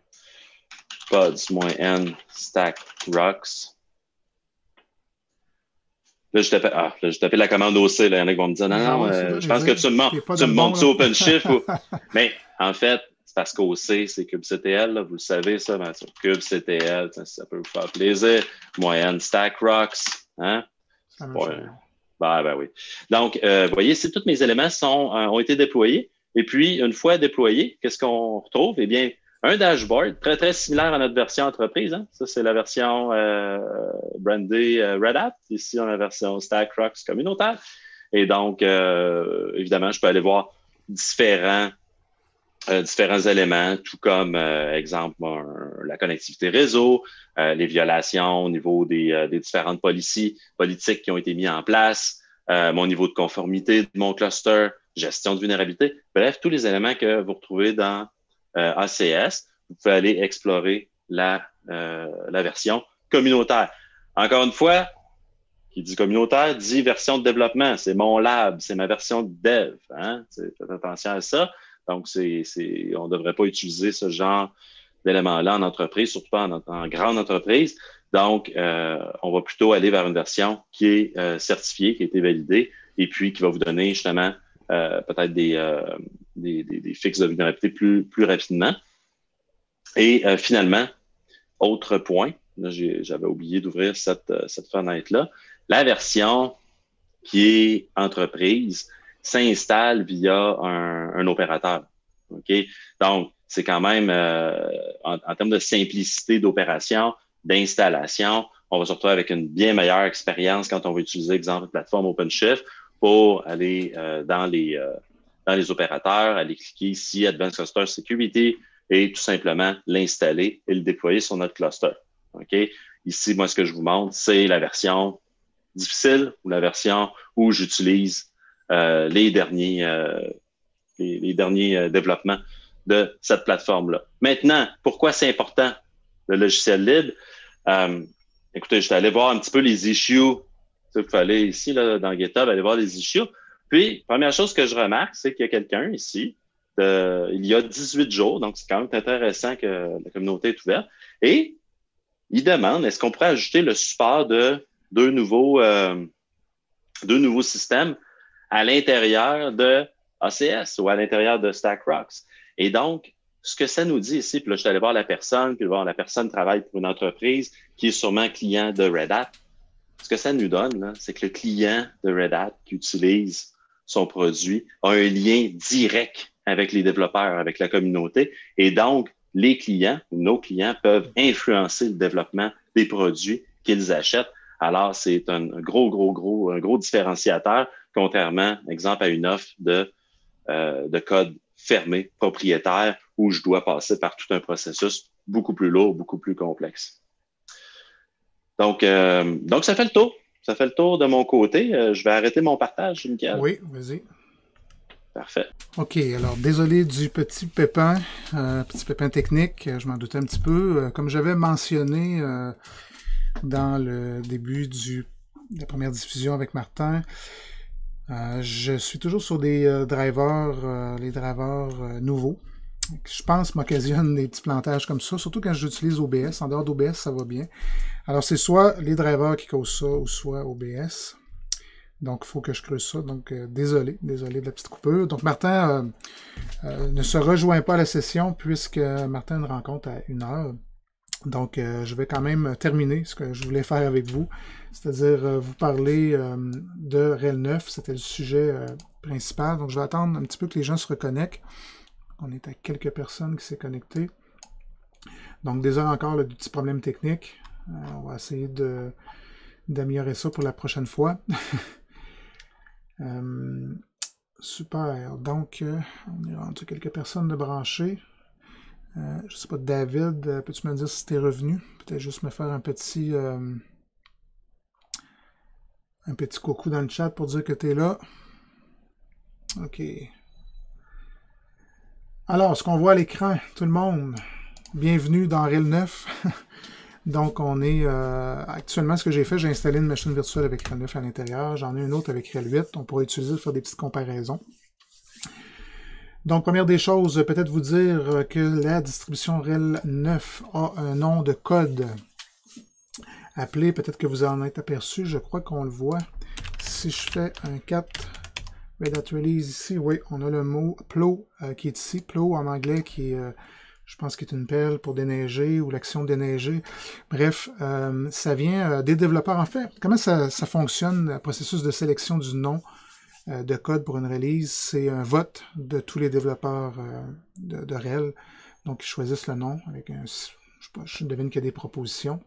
pods-n StackRox. Là, je tapais, ah, là, je tapais la commande O C. Là. Il y en a qui vont me dire, non, non, euh, je pense que tu me montres, tu me montres sur OpenShift. Ou... Mais en fait, c'est parce qu'O C, c'est kubectl, là, vous le savez, ça, ben, sur kubectl, ça, ça peut vous faire plaisir. Moyenne StackRox, hein? C'est pas, Ben, ben oui. Donc, euh, vous voyez, si tous mes éléments sont, euh, ont été déployés, et puis, une fois déployés, qu'est-ce qu'on retrouve? Eh bien, un dashboard très, très similaire à notre version entreprise. Hein? Ça, c'est la version euh, brandée euh, Red Hat. Ici, on a la version StackRox communautaire. Et donc, euh, évidemment, je peux aller voir différents, euh, différents éléments, tout comme, euh, exemple, un, la connectivité réseau, euh, les violations au niveau des, euh, des différentes policies, politiques qui ont été mises en place, euh, mon niveau de conformité de mon cluster, gestion de vulnérabilité. Bref, tous les éléments que vous retrouvez dans euh, A C S, vous pouvez aller explorer la, euh, la version communautaire. Encore une fois, qui dit communautaire dit version de développement. C'est mon lab, c'est ma version de dev. Hein? Faites attention à ça. Donc, c'est, c'est, on ne devrait pas utiliser ce genre d'éléments-là en entreprise, surtout pas en, en grande entreprise. Donc, euh, on va plutôt aller vers une version qui est euh, certifiée, qui a été validée, et puis qui va vous donner justement euh, peut-être des, euh, des, des, des fixes de vulnérabilité plus, plus rapidement. Et euh, finalement, autre point, là, j'ai, j'avais oublié d'ouvrir cette, cette fenêtre-là, la version qui est entreprise s'installe via un, un opérateur. OK? Donc, c'est quand même, euh, en, en termes de simplicité d'opération, d'installation, on va se retrouver avec une bien meilleure expérience quand on va utiliser, exemple, une plateforme OpenShift pour aller euh, dans, les, euh, dans les opérateurs, aller cliquer ici, Advanced Cluster Security, et tout simplement l'installer et le déployer sur notre cluster. OK? Ici, moi, ce que je vous montre, c'est la version difficile ou la version où j'utilise euh, les derniers, euh, les, les derniers euh, développements de cette plateforme-là. Maintenant, pourquoi c'est important, le logiciel libre? Euh, écoutez, je suis allé voir un petit peu les issues. Il fallait ici, là, dans GitHub, aller voir les issues. Puis, première chose que je remarque, c'est qu'il y a quelqu'un ici, de, il y a dix-huit jours, donc c'est quand même intéressant que la communauté est ouverte, et il demande, est-ce qu'on pourrait ajouter le support de deux nouveaux, euh, deux nouveaux systèmes à l'intérieur de A C S ou à l'intérieur de StackRox? Et donc, ce que ça nous dit ici, puis là, je suis allé voir la personne, puis bon, la personne travaille pour une entreprise qui est sûrement client de Red Hat. Ce que ça nous donne, là, c'est que le client de Red Hat qui utilise son produit a un lien direct avec les développeurs, avec la communauté. Et donc, les clients, nos clients, peuvent influencer le développement des produits qu'ils achètent. Alors, c'est un gros, gros, gros, un gros différenciateur, contrairement, exemple, à une offre de, euh, de code fermé, propriétaire, où je dois passer par tout un processus beaucoup plus lourd, beaucoup plus complexe. Donc, euh, donc ça fait le tour. Ça fait le tour de mon côté. Euh, je vais arrêter mon partage, Michael. Oui, vas-y. Parfait. OK, alors désolé du petit pépin, euh, petit pépin technique, je m'en doutais un petit peu. Euh, comme j'avais mentionné euh, dans le début du, de la première diffusion avec Martin, euh, je suis toujours sur des euh, drivers, euh, les drivers euh, nouveaux. Je pense m'occasionne des petits plantages comme ça, surtout quand j'utilise O B S. En dehors d'O B S, ça va bien. Alors, c'est soit les drivers qui causent ça, ou soit O B S. Donc, il faut que je creuse ça. Donc, euh, désolé, désolé de la petite coupure. Donc, Martin euh, euh, ne se rejoint pas à la session puisque Martin a une rencontre à une heure. Donc, euh, je vais quand même terminer ce que je voulais faire avec vous, c'est-à-dire euh, vous parler euh, de R H E L neuf. C'était le sujet euh, principal. Donc, je vais attendre un petit peu que les gens se reconnectent. On est à quelques personnes qui s'est connectées. Donc, désolé encore le petit problème technique. Euh, on va essayer de, d'améliorer ça pour la prochaine fois. euh, super. Donc, euh, on est rendu quelques personnes de brancher. Euh, je ne sais pas, David, euh, peux-tu me dire si tu es revenu? Peut-être juste me faire un petit, euh, un petit coucou dans le chat pour dire que tu es là. OK. Alors, ce qu'on voit à l'écran, tout le monde, bienvenue dans R H E L neuf. Donc, on est euh, actuellement, ce que j'ai fait, j'ai installé une machine virtuelle avec R H E L neuf à l'intérieur. J'en ai une autre avec R H E L huit. On pourrait utiliser pour faire des petites comparaisons. Donc, première des choses, peut-être vous dire que la distribution R H E L neuf a un nom de code appelé, peut-être que vous en êtes aperçu, je crois qu'on le voit. Si je fais un quatre Red Hat Release ici, oui, on a le mot P L O euh, qui est ici, P L O en anglais qui est, euh, je pense qu'il est une pelle pour déneiger ou l'action déneiger. Bref, euh, ça vient euh, des développeurs. En fait, comment ça, ça fonctionne, le processus de sélection du nom euh, de code pour une release? C'est un vote de tous les développeurs euh, de, de R E L. Donc, ils choisissent le nom avec un, je sais pas, je devine qu'il y a des propositions.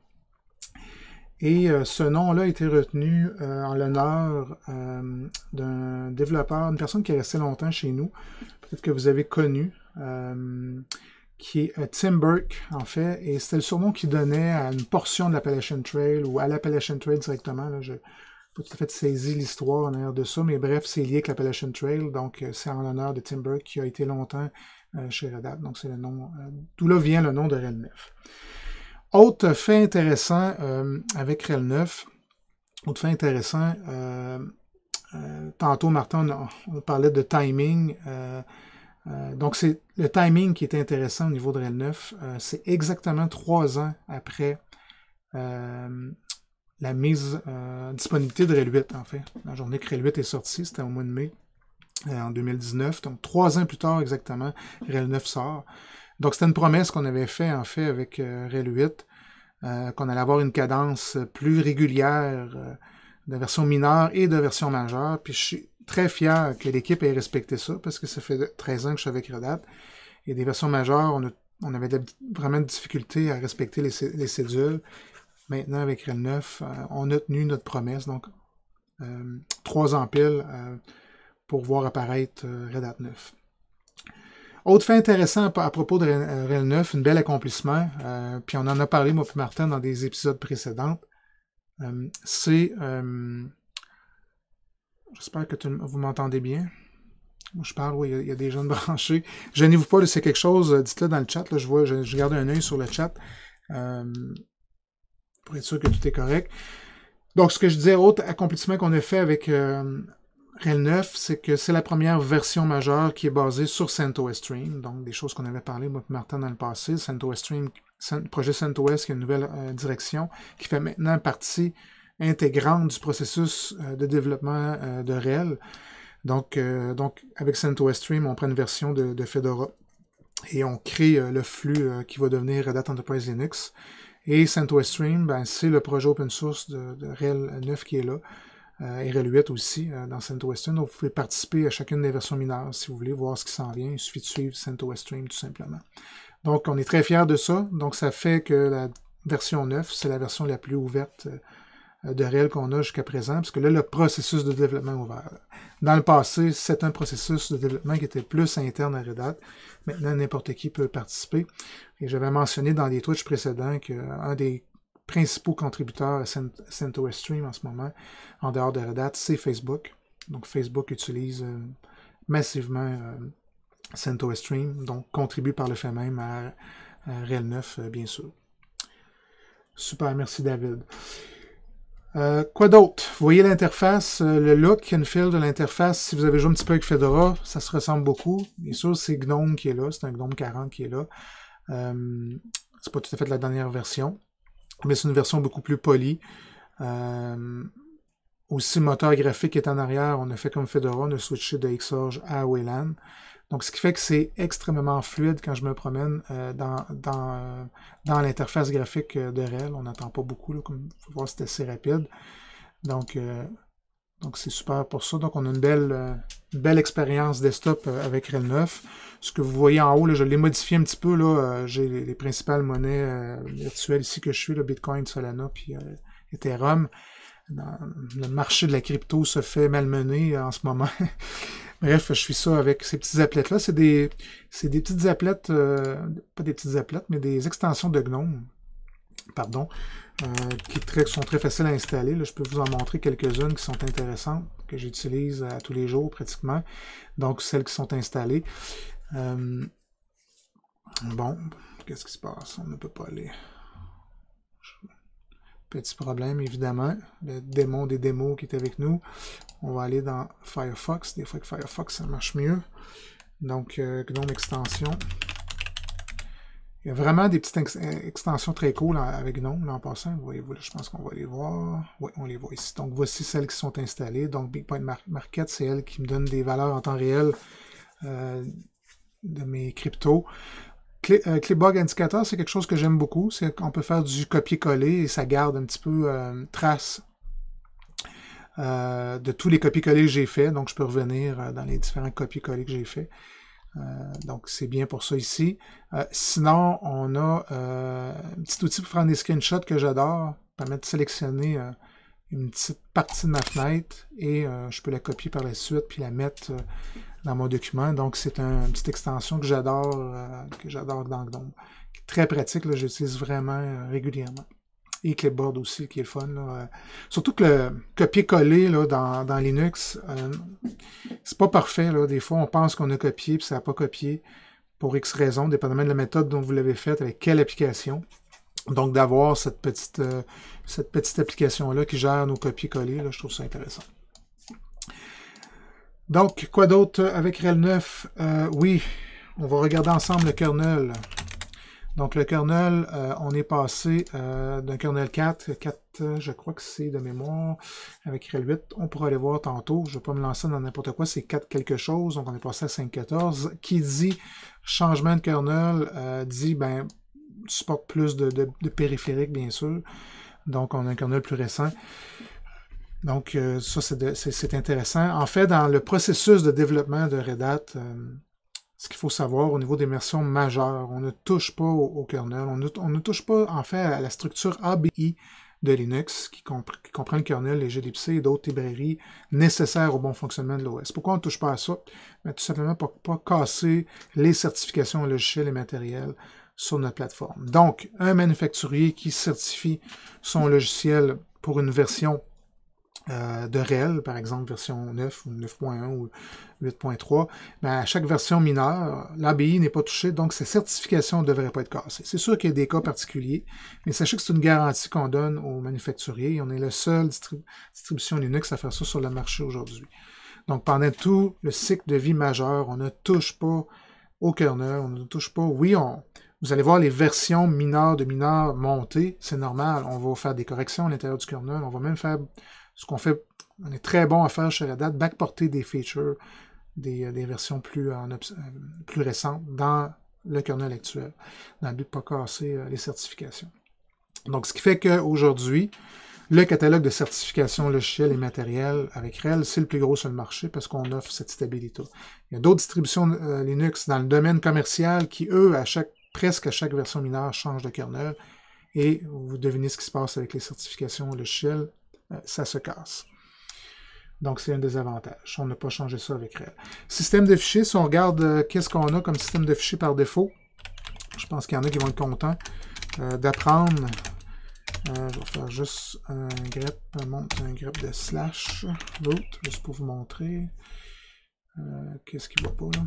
Et euh, ce nom-là a été retenu euh, en l'honneur euh, d'un développeur, une personne qui est restée longtemps chez nous, peut-être que vous avez connu, euh, qui est euh, Tim Burke, en fait, et c'était le surnom qu'il donnait à une portion de l'Appalachian Trail, ou à l'Appalachian Trail directement. Là, je n'ai pas tout à fait saisi l'histoire en arrière de ça, mais bref, c'est lié avec l'Appalachian Trail, donc euh, c'est en l'honneur de Tim Burke, qui a été longtemps euh, chez Red Hat, donc c'est le nom, euh, d'où là vient le nom de R E L neuf. Autre fait intéressant euh, avec R E L neuf, autre fait intéressant, euh, euh, tantôt Martin, on, on parlait de timing, euh, euh, donc c'est le timing qui est intéressant au niveau de R E L neuf, euh, c'est exactement trois ans après euh, la mise euh, disponibilité de R E L huit, en fait. La journée que R E L huit est sortie, c'était au mois de mai euh, en deux mille dix-neuf, donc trois ans plus tard exactement, R E L neuf sort. Donc, c'était une promesse qu'on avait fait en fait, avec euh, R E L huit, euh, qu'on allait avoir une cadence plus régulière euh, de version mineure et de version majeure. Puis, je suis très fier que l'équipe ait respecté ça, parce que ça fait treize ans que je suis avec Red Hat. Et des versions majeures, on, a, on avait de, vraiment de difficultés à respecter les, les cédules. Maintenant, avec R E L neuf, euh, on a tenu notre promesse. Donc, euh, trois ans pile euh, pour voir apparaître euh, Red Hat neuf. Autre fait intéressant à propos de R E L neuf, un bel accomplissement, euh, puis on en a parlé, moi et Martin, dans des épisodes précédents, euh, c'est, euh, j'espère que tu, vous m'entendez bien. Moi, je parle, oui, il y, y a des jeunes branchés. Gênez-vous pas, c'est quelque chose, dites-le dans le chat, là, je vois, je, je garde un œil sur le chat, euh, pour être sûr que tout est correct. Donc, ce que je disais, autre accomplissement qu'on a fait avec euh, R E L neuf, c'est que c'est la première version majeure qui est basée sur CentOS Stream, donc des choses qu'on avait parlé, moi et Martin, dans le passé. CentOS Stream, le projet CentOS qui a une nouvelle euh, direction, qui fait maintenant partie intégrante du processus euh, de développement euh, de R E L. Donc, euh, donc, avec CentOS Stream, on prend une version de, de Fedora et on crée euh, le flux euh, qui va devenir Red Hat Enterprise Linux. Et CentOS Stream, ben, c'est le projet open source de, de R E L neuf qui est là. Euh, R E L huit aussi, euh, dans CentOS Stream. Donc, vous pouvez participer à chacune des versions mineures si vous voulez voir ce qui s'en vient. Il suffit de suivre CentOS Stream tout simplement. Donc, on est très fiers de ça. Donc, ça fait que la version neuf, c'est la version la plus ouverte euh, de R E L qu'on a jusqu'à présent, parce que là, le processus de développement est ouvert. Dans le passé, c'est un processus de développement qui était plus interne à Red Hat. Maintenant, n'importe qui peut participer. Et j'avais mentionné dans des Twitch précédents qu'un des principaux contributeurs à CentOS Stream en ce moment, en dehors de Red Hat, c'est Facebook. Donc, Facebook utilise euh, massivement euh, CentOS Stream, donc contribue par le fait même à, à R E L neuf, euh, bien sûr. Super, merci David. Euh, quoi d'autre? Vous voyez l'interface, euh, le look and feel de l'interface. Si vous avez joué un petit peu avec Fedora, ça se ressemble beaucoup. Bien sûr, c'est GNOME qui est là, c'est un GNOME quarante qui est là. Euh, c'est pas tout à fait la dernière version, mais c'est une version beaucoup plus polie. Euh, aussi, le moteur graphique est en arrière. On a fait comme Fedora, on a switché de Xorg à Wayland. Donc, ce qui fait que c'est extrêmement fluide quand je me promène euh, dans, dans, euh, dans l'interface graphique de R E L. On n'entend pas beaucoup, là, comme vous pouvez voir, c'est assez rapide. Donc, euh, donc c'est super pour ça. Donc, on a une belle, euh, une belle expérience desktop euh, avec R E L neuf. Ce que vous voyez en haut, là, je l'ai modifié un petit peu. Euh, J'ai les, les principales monnaies euh, virtuelles ici que je suis, le Bitcoin, Solana, puis euh, Ethereum. Dans, le marché de la crypto se fait malmener en ce moment. Bref, je suis ça avec ces petits applets-là. C'est des, des petites applets, euh, pas des petites applets, mais des extensions de GNOME, pardon, euh, qui très, sont très faciles à installer. Là, je peux vous en montrer quelques-unes qui sont intéressantes, que j'utilise à tous les jours pratiquement. Donc, celles qui sont installées. Euh, bon, qu'est-ce qui se passe? On ne peut pas aller... Petit problème, évidemment. Le démon des démos qui est avec nous. On va aller dans Firefox. Des fois que Firefox, ça marche mieux. Donc, euh, GNOME extension. Il y a vraiment des petites ex extensions très cool avec GNOME, là, en passant. Vous voyez, je pense qu'on va les voir. Oui, on les voit ici. Donc, voici celles qui sont installées. Donc, BigPoint Market, c'est elle qui me donne des valeurs en temps réel euh, de mes cryptos. euh, Clipboard Indicator, c'est quelque chose que j'aime beaucoup. C'est qu'on peut faire du copier-coller et ça garde un petit peu euh, trace euh, de tous les copier-coller que j'ai fait. Donc, je peux revenir euh, dans les différents copier-coller que j'ai fait. Euh, donc, c'est bien pour ça ici. Euh, sinon, on a euh, un petit outil pour faire des screenshots que j'adore. Ça permet de sélectionner euh, une petite partie de ma fenêtre et euh, je peux la copier par la suite puis la mettre euh, dans mon document. Donc, c'est un, une petite extension que j'adore, euh, que j'adore dans GNOME. Très pratique, là, j'utilise vraiment euh, régulièrement. Et Clipboard aussi, qui est le fun. Là. Surtout que le copier-coller là, dans, dans Linux, euh, c'est pas parfait. Là. Des fois, on pense qu'on a copié, puis ça n'a pas copié pour X raisons, dépendamment de la méthode dont vous l'avez faite, avec quelle application. Donc, d'avoir cette petite, euh, cette petite application-là qui gère nos copier-coller, je trouve ça intéressant. Donc, quoi d'autre avec R H E L neuf? Euh, oui, on va regarder ensemble le kernel. Donc, le kernel, euh, on est passé euh, d'un kernel quatre, quatre, je crois que c'est de mémoire, avec R H E L huit. On pourra aller voir tantôt. Je ne vais pas me lancer dans n'importe quoi. C'est quatre quelque chose. Donc, on est passé à cinq point quatorze. Qui dit changement de kernel, euh, dit, ben, supporte plus de, de, de périphériques, bien sûr. Donc, on a un kernel plus récent. Donc, euh, ça, c'est intéressant. En fait, dans le processus de développement de Red Hat, euh, ce qu'il faut savoir au niveau des versions majeures, on ne touche pas au, au kernel, on ne, on ne touche pas, en fait, à la structure A B I de Linux, qui, compre, qui comprend le kernel, les G libc et d'autres librairies nécessaires au bon fonctionnement de l'O S. Pourquoi on ne touche pas à ça? Mais tout simplement pour ne pas casser les certifications logicielles et matérielles sur notre plateforme. Donc, un manufacturier qui certifie son logiciel pour une version euh, de R H E L, par exemple version neuf ou neuf point un ou huit point trois, ben à chaque version mineure, l'A B I n'est pas touchée, donc ces certifications ne devraient pas être cassées. C'est sûr qu'il y a des cas particuliers, mais sachez que c'est une garantie qu'on donne aux manufacturiers et on est la seule distrib distribution Linux à faire ça sur le marché aujourd'hui. Donc, pendant tout le cycle de vie majeur, on ne touche pas au kernel, on ne touche pas, oui, on... Vous allez voir les versions mineures de mineurs monter, c'est normal, on va faire des corrections à l'intérieur du kernel, on va même faire ce qu'on fait, on est très bon à faire chez Red Hat, backporter des features, des, des versions plus, en, plus récentes dans le kernel actuel, dans le but de ne pas casser les certifications. Donc, ce qui fait qu'aujourd'hui, le catalogue de certification logicielle et matérielle avec R H E L, c'est le plus gros sur le marché parce qu'on offre cette stabilité. Il y a d'autres distributions euh, Linux dans le domaine commercial qui, eux, à chaque presque à chaque version mineure, change de kernel. Et vous devinez ce qui se passe avec les certifications logicielles, euh, ça se casse. Donc, c'est un des avantages. On n'a pas changé ça avec R H E L. Système de fichiers, si on regarde euh, qu'est-ce qu'on a comme système de fichiers par défaut, je pense qu'il y en a qui vont être contents euh, d'apprendre. Euh, je vais faire juste un grep, un grep de slash root, juste pour vous montrer euh, qu'est-ce qui ne va pas là.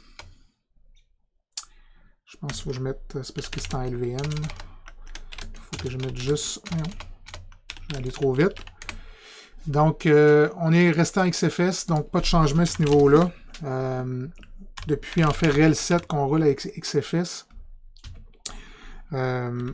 Je pense qu'il faut que je mette, c'est parce que c'est en L V M, il faut que je mette juste, non, je vais aller trop vite. Donc, euh, on est resté en X F S, donc pas de changement à ce niveau-là. Euh, depuis, en fait, R H E L sept qu'on roule avec X F S. Euh,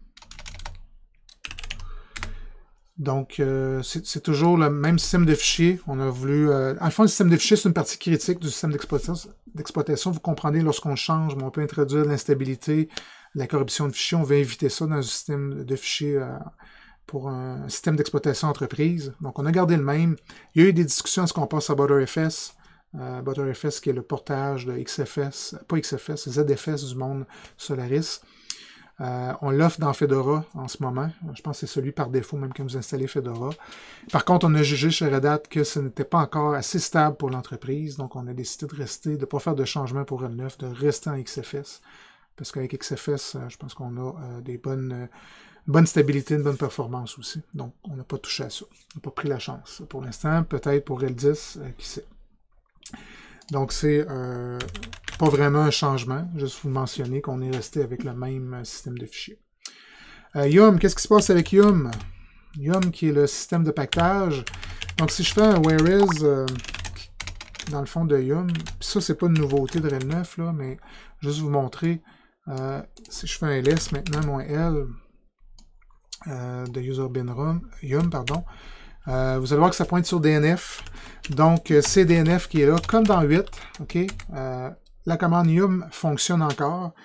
donc, euh, c'est toujours le même système de fichiers. On a voulu... Euh, en fond, le système de fichiers, c'est une partie critique du système d'exploitation. Vous comprenez, lorsqu'on change, on peut introduire de l'instabilité, la corruption de fichiers. On veut éviter ça dans un système de fichiers euh, pour un système d'exploitation entreprise. Donc, on a gardé le même. Il y a eu des discussions, est-ce qu'on passe à ButterFS? Euh, ButterFS, qui est le portage de X F S, pas X F S, Z F S du monde Solaris. Euh, on l'offre dans Fedora en ce moment. Je pense que c'est celui par défaut, même quand vous installez Fedora. Par contre, on a jugé chez Red Hat que ce n'était pas encore assez stable pour l'entreprise. Donc, on a décidé de rester, de ne pas faire de changement pour R H E L neuf, de rester en X F S. Parce qu'avec X F S, je pense qu'on a euh, des bonnes, euh, bonne stabilité, une bonne performance aussi. Donc, on n'a pas touché à ça. On n'a pas pris la chance. Pour l'instant, peut-être pour R H E L dix, euh, qui sait. Donc, c'est euh, pas vraiment un changement. Juste vous mentionner qu'on est resté avec le même système de fichiers. Euh, Yum, qu'est-ce qui se passe avec Yum? Yum, qui est le système de pactage. Donc, si je fais un whereas euh, dans le fond de Yum, puis ça, c'est pas une nouveauté de R H E L neuf, là, mais juste vous montrer, euh, si je fais un ls maintenant, mon L euh, de user bin rum, Yum, pardon, Euh, vous allez voir que ça pointe sur D N F. Donc, c'est D N F qui est là, comme dans huit. OK? Euh, la commande Yum fonctionne encore.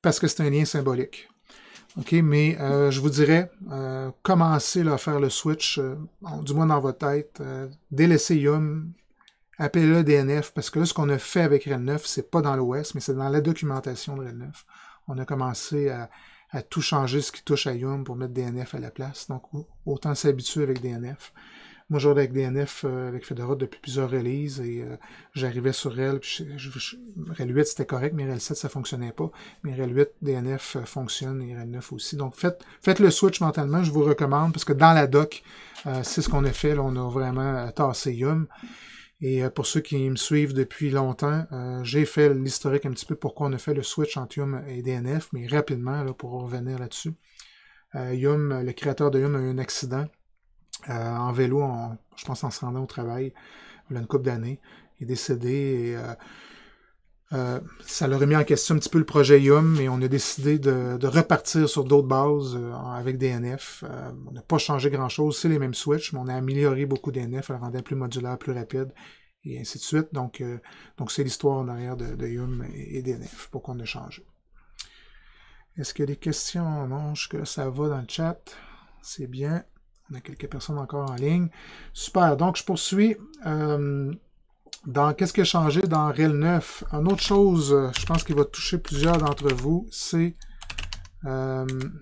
parce que c'est un lien symbolique. OK, mais euh, je vous dirais, euh, commencez là, à faire le switch, euh, du moins dans votre tête, euh, délaissez Yum, appelez-le D N F, parce que là, ce qu'on a fait avec RHEL neuf, c'est pas dans l'O S, mais c'est dans la documentation de RHEL neuf. On a commencé à, à tout changer ce qui touche à Yum pour mettre D N F à la place. Donc, autant s'habituer avec D N F. Moi, j'aurais avec D N F, euh, avec Fedora depuis plusieurs releases, et euh, j'arrivais sur RHEL, puis je, je, je, RHEL huit c'était correct, mais RHEL sept ça fonctionnait pas. Mais RHEL huit, D N F euh, fonctionne, et RHEL neuf aussi. Donc, faites, faites le switch mentalement, je vous recommande, parce que dans la doc, euh, c'est ce qu'on a fait, là, on a vraiment euh, tassé Yum. Et euh, pour ceux qui me suivent depuis longtemps, euh, j'ai fait l'historique un petit peu pourquoi on a fait le switch entre Yum et D N F, mais rapidement, là, pour revenir là-dessus. Euh, Yum, le créateur de Yum a eu un accident. Euh, en vélo, en, je pense en se rendant au travail, il y a une couple d'années. Il est décédé et euh, euh, ça leur a mis en question un petit peu le projet Yum, mais on a décidé de, de repartir sur d'autres bases euh, avec D N F. Euh, on n'a pas changé grand-chose, c'est les mêmes switches, mais on a amélioré beaucoup D N F, on le rendait plus modulaire, plus rapide, et ainsi de suite. Donc, euh, donc c'est l'histoire en arrière de, de Yum et, et D N F, pourquoi on a changé. Est-ce qu'il y a des questions? Non, jusque-là, ça va dans le chat. C'est bien. On a quelques personnes encore en ligne. Super. Donc, je poursuis. Euh, dans qu'est-ce qui a changé dans RHEL neuf? Une autre chose, je pense qu'il va toucher plusieurs d'entre vous, c'est euh,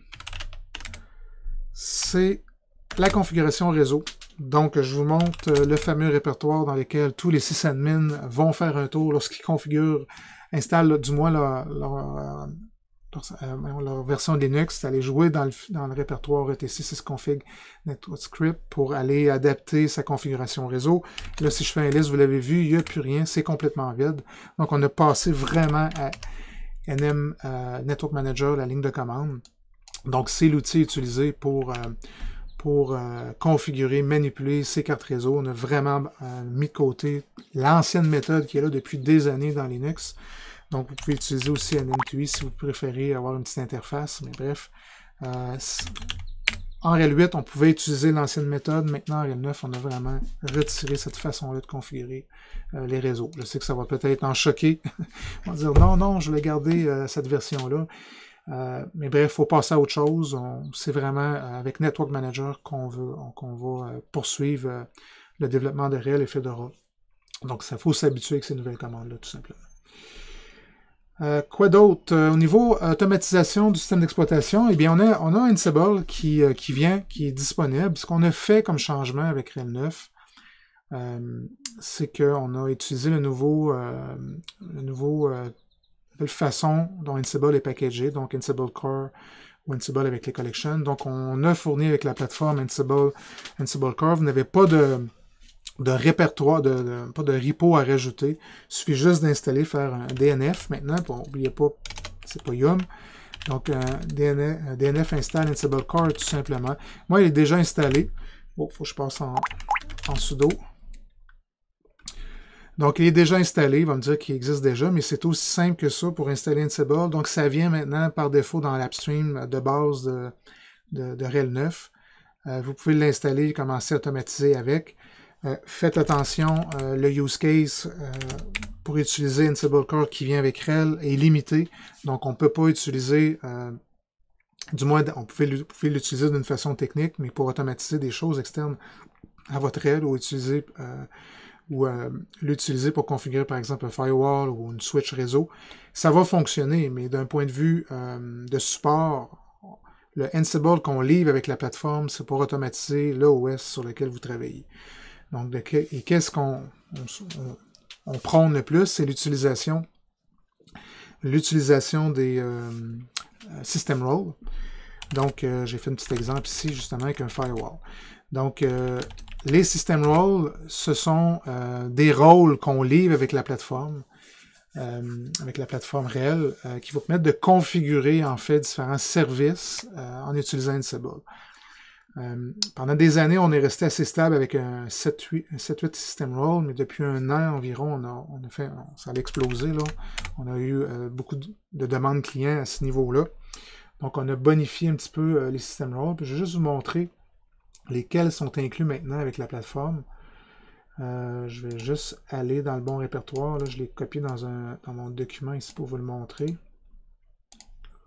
c'est la configuration réseau. Donc, je vous montre le fameux répertoire dans lequel tous les sysadmins vont faire un tour lorsqu'ils configurent, installent du moins leur, leur Leur, leur version Linux, c'est aller jouer dans le, dans le répertoire E T C sysconfig network script pour aller adapter sa configuration réseau. Là, si je fais un liste, vous l'avez vu, il n'y a plus rien, c'est complètement vide. Donc, on a passé vraiment à N M euh, Network Manager, la ligne de commande. Donc, c'est l'outil utilisé pour, euh, pour euh, configurer, manipuler ces cartes réseau. On a vraiment euh, mis de côté l'ancienne méthode qui est là depuis des années dans Linux. Donc, vous pouvez utiliser aussi N M T U I si vous préférez avoir une petite interface, mais bref. Euh, en RHEL huit, on pouvait utiliser l'ancienne méthode. Maintenant, en RHEL neuf, on a vraiment retiré cette façon-là de configurer euh, les réseaux. Je sais que ça va peut-être en choquer. On va dire non, non, je vais garder euh, cette version-là. Euh, mais bref, il faut passer à autre chose. C'est vraiment euh, avec Network Manager qu'on veut, qu'on va euh, poursuivre euh, le développement de RHEL et Fedora. Donc, ça faut s'habituer avec ces nouvelles commandes-là, tout simplement. Euh, quoi d'autre? Euh, au niveau automatisation du système d'exploitation, eh bien, on a, on a Ansible qui, euh, qui vient, qui est disponible. Ce qu'on a fait comme changement avec RHEL neuf, euh, c'est qu'on a utilisé le nouveau, euh, le nouveau euh, nouvelle façon dont Ansible est packagé, donc Ansible Core ou Ansible avec les collections. Donc, on a fourni avec la plateforme Ansible, Ansible Core. Vous n'avez pas de de répertoire, de, de, pas de repo à rajouter. Il suffit juste d'installer, faire un D N F maintenant. Bon, n'oubliez pas, c'est pas Yum. Donc, un D N F, un D N F installe Ansible Core tout simplement. Moi, il est déjà installé. Bon, il faut que je passe en, en sudo. Donc, il est déjà installé. Il va me dire qu'il existe déjà, mais c'est aussi simple que ça pour installer Ansible. Donc, ça vient maintenant par défaut dans l'upstream de base de, de, de RHEL neuf. Euh, vous pouvez l'installer et commencer à automatiser avec. Euh, faites attention, euh, le use case euh, pour utiliser Ansible Core qui vient avec RHEL est limité. Donc, on ne peut pas utiliser, euh, du moins, on pouvait l'utiliser d'une façon technique, mais pour automatiser des choses externes à votre RHEL ou utiliser euh, ou euh, l'utiliser pour configurer, par exemple, un firewall ou une switch réseau, ça va fonctionner, mais d'un point de vue euh, de support, le Ansible qu'on livre avec la plateforme, c'est pour automatiser l'O S sur lequel vous travaillez. Donc, de que, et qu'est-ce qu'on on, on prône le plus? C'est l'utilisation l'utilisation des euh, system roles. Donc, euh, j'ai fait un petit exemple ici, justement, avec un firewall. Donc, euh, les system roles, ce sont euh, des rôles qu'on livre avec la plateforme, euh, avec la plateforme RHEL, euh, qui vont permettre de configurer, en fait, différents services euh, en utilisant Ansible. Euh, pendant des années, on est resté assez stable avec un sept huit system role, mais depuis un an environ, on a, on a fait, on, ça a explosé, là. On a eu euh, beaucoup de, de demandes clients à ce niveau-là. Donc, on a bonifié un petit peu euh, les system roles. Puis, je vais juste vous montrer lesquels sont inclus maintenant avec la plateforme. Euh, je vais juste aller dans le bon répertoire. Là, je l'ai copié dans, un, dans mon document ici pour vous le montrer.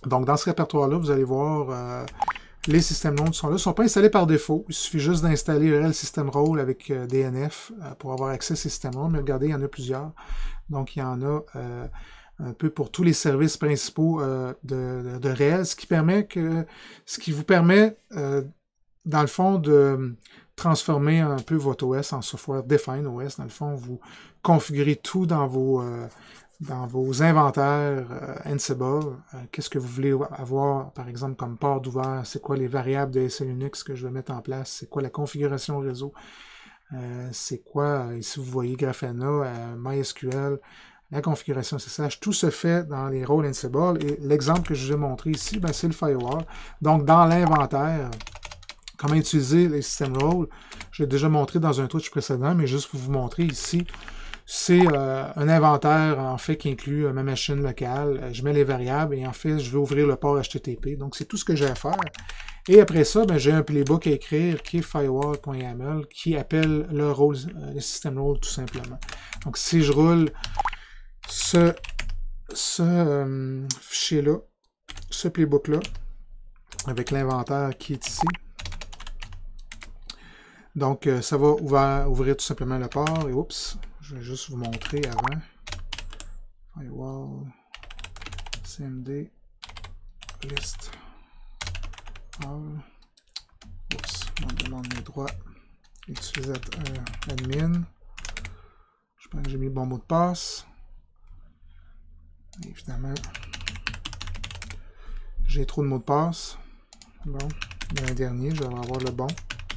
Donc, dans ce répertoire-là, vous allez voir euh, les systèmes rôles qui sont là. Ils ne sont pas installés par défaut. Il suffit juste d'installer le système rôle avec euh, D N F euh, pour avoir accès à ces systèmes rôles. Mais regardez, il y en a plusieurs. Donc, il y en a euh, un peu pour tous les services principaux euh, de, de, de R E L, ce qui permet que, ce qui vous permet, euh, dans le fond, de transformer un peu votre O S en software defined O S. Dans le fond, vous configurez tout dans vos, euh, dans vos inventaires euh, Ansible. Euh, Qu'est-ce que vous voulez avoir, par exemple, comme port d'ouvert? C'est quoi les variables de S L Unix que je vais mettre en place? C'est quoi la configuration réseau? Euh, c'est quoi, ici vous voyez Grafana, euh, MySQL, la configuration S S H, tout se fait dans les rôles Ansible. Et l'exemple que je vous ai montré ici, ben, c'est le firewall. Donc, dans l'inventaire, comment utiliser les systèmes rôles, je l'ai déjà montré dans un Twitch précédent, mais juste pour vous montrer ici, c'est euh, un inventaire, en fait, qui inclut euh, ma machine locale. Je mets les variables et en fait, je vais ouvrir le port H T T P. Donc, c'est tout ce que j'ai à faire. Et après ça, ben, j'ai un playbook à écrire qui est firewall point Y A M L qui appelle le rôle, euh, le système rôle tout simplement. Donc, si je roule ce, ce euh, fichier-là, ce playbook-là, avec l'inventaire qui est ici, donc, euh, ça va ouvrir, ouvrir tout simplement le port. Et oups, je vais juste vous montrer avant. Firewall, C M D, list. All. Oups, on me demande mes droits. Utilisateur euh, admin. Je pense que j'ai mis le bon mot de passe. Et évidemment, j'ai trop de mots de passe. Bon, il y en a un dernier, je devrais avoir le bon.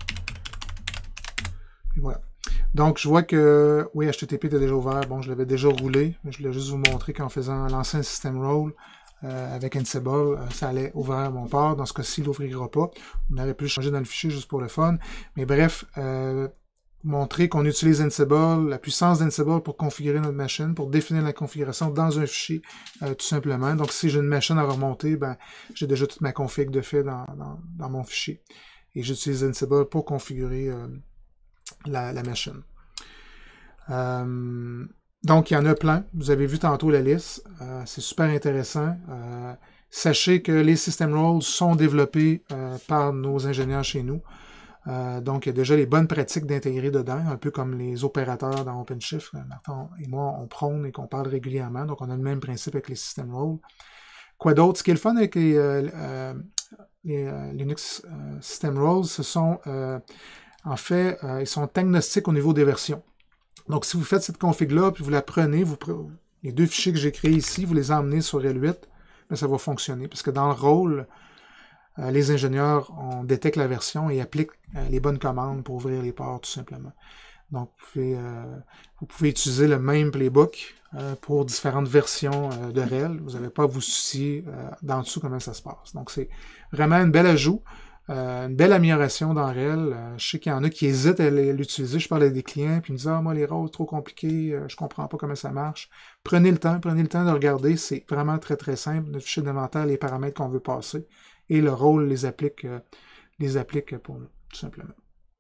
Et voilà. Donc, je vois que, oui, H T T P était déjà ouvert. Bon, je l'avais déjà roulé. Je voulais juste vous montrer qu'en faisant l'ancien system role euh, avec Ansible, euh, ça allait ouvrir mon port. Dans ce cas-ci, il n'ouvrira pas. On aurait pu le changer dans le fichier juste pour le fun. Mais bref, euh, montrer qu'on utilise Ansible, la puissance d'Ansible pour configurer notre machine, pour définir la configuration dans un fichier, euh, tout simplement. Donc, si j'ai une machine à remonter, ben, j'ai déjà toute ma config de fait dans, dans, dans mon fichier. Et j'utilise Ansible pour configurer euh, La, la machine. Euh, donc, il y en a plein. Vous avez vu tantôt la liste. Euh, c'est super intéressant. Euh, sachez que les system roles sont développés euh, par nos ingénieurs chez nous. Euh, donc, il y a déjà les bonnes pratiques d'intégrer dedans, un peu comme les opérateurs dans OpenShift. Martin et moi, on prône et qu'on parle régulièrement. Donc, on a le même principe avec les system roles. Quoi d'autre? Ce qui est le fun avec les, euh, euh, les euh, Linux euh, system roles, ce sont... Euh, En fait, euh, ils sont agnostiques au niveau des versions. Donc, si vous faites cette config-là, puis vous la prenez, vous pre... les deux fichiers que j'ai créés ici, vous les emmenez sur L huit, bien, ça va fonctionner. Parce que dans le rôle, euh, les ingénieurs on détecte la version et appliquent euh, les bonnes commandes pour ouvrir les ports, tout simplement. Donc, vous pouvez, euh, vous pouvez utiliser le même playbook euh, pour différentes versions euh, de R E L. Vous n'avez pas à vous soucier euh, d'en dessous comment ça se passe. Donc, c'est vraiment un bel ajout. Euh, une belle amélioration dans R E L. Euh, je sais qu'il y en a qui hésitent à l'utiliser. Je parle à des clients puis ils me disent « Ah, moi, les rôles, trop compliqués, euh, je comprends pas comment ça marche. » Prenez le temps, prenez le temps de regarder. C'est vraiment très, très simple. Notre fichier d'inventaire, les paramètres qu'on veut passer. Et le rôle les applique, euh, les applique pour nous, tout simplement.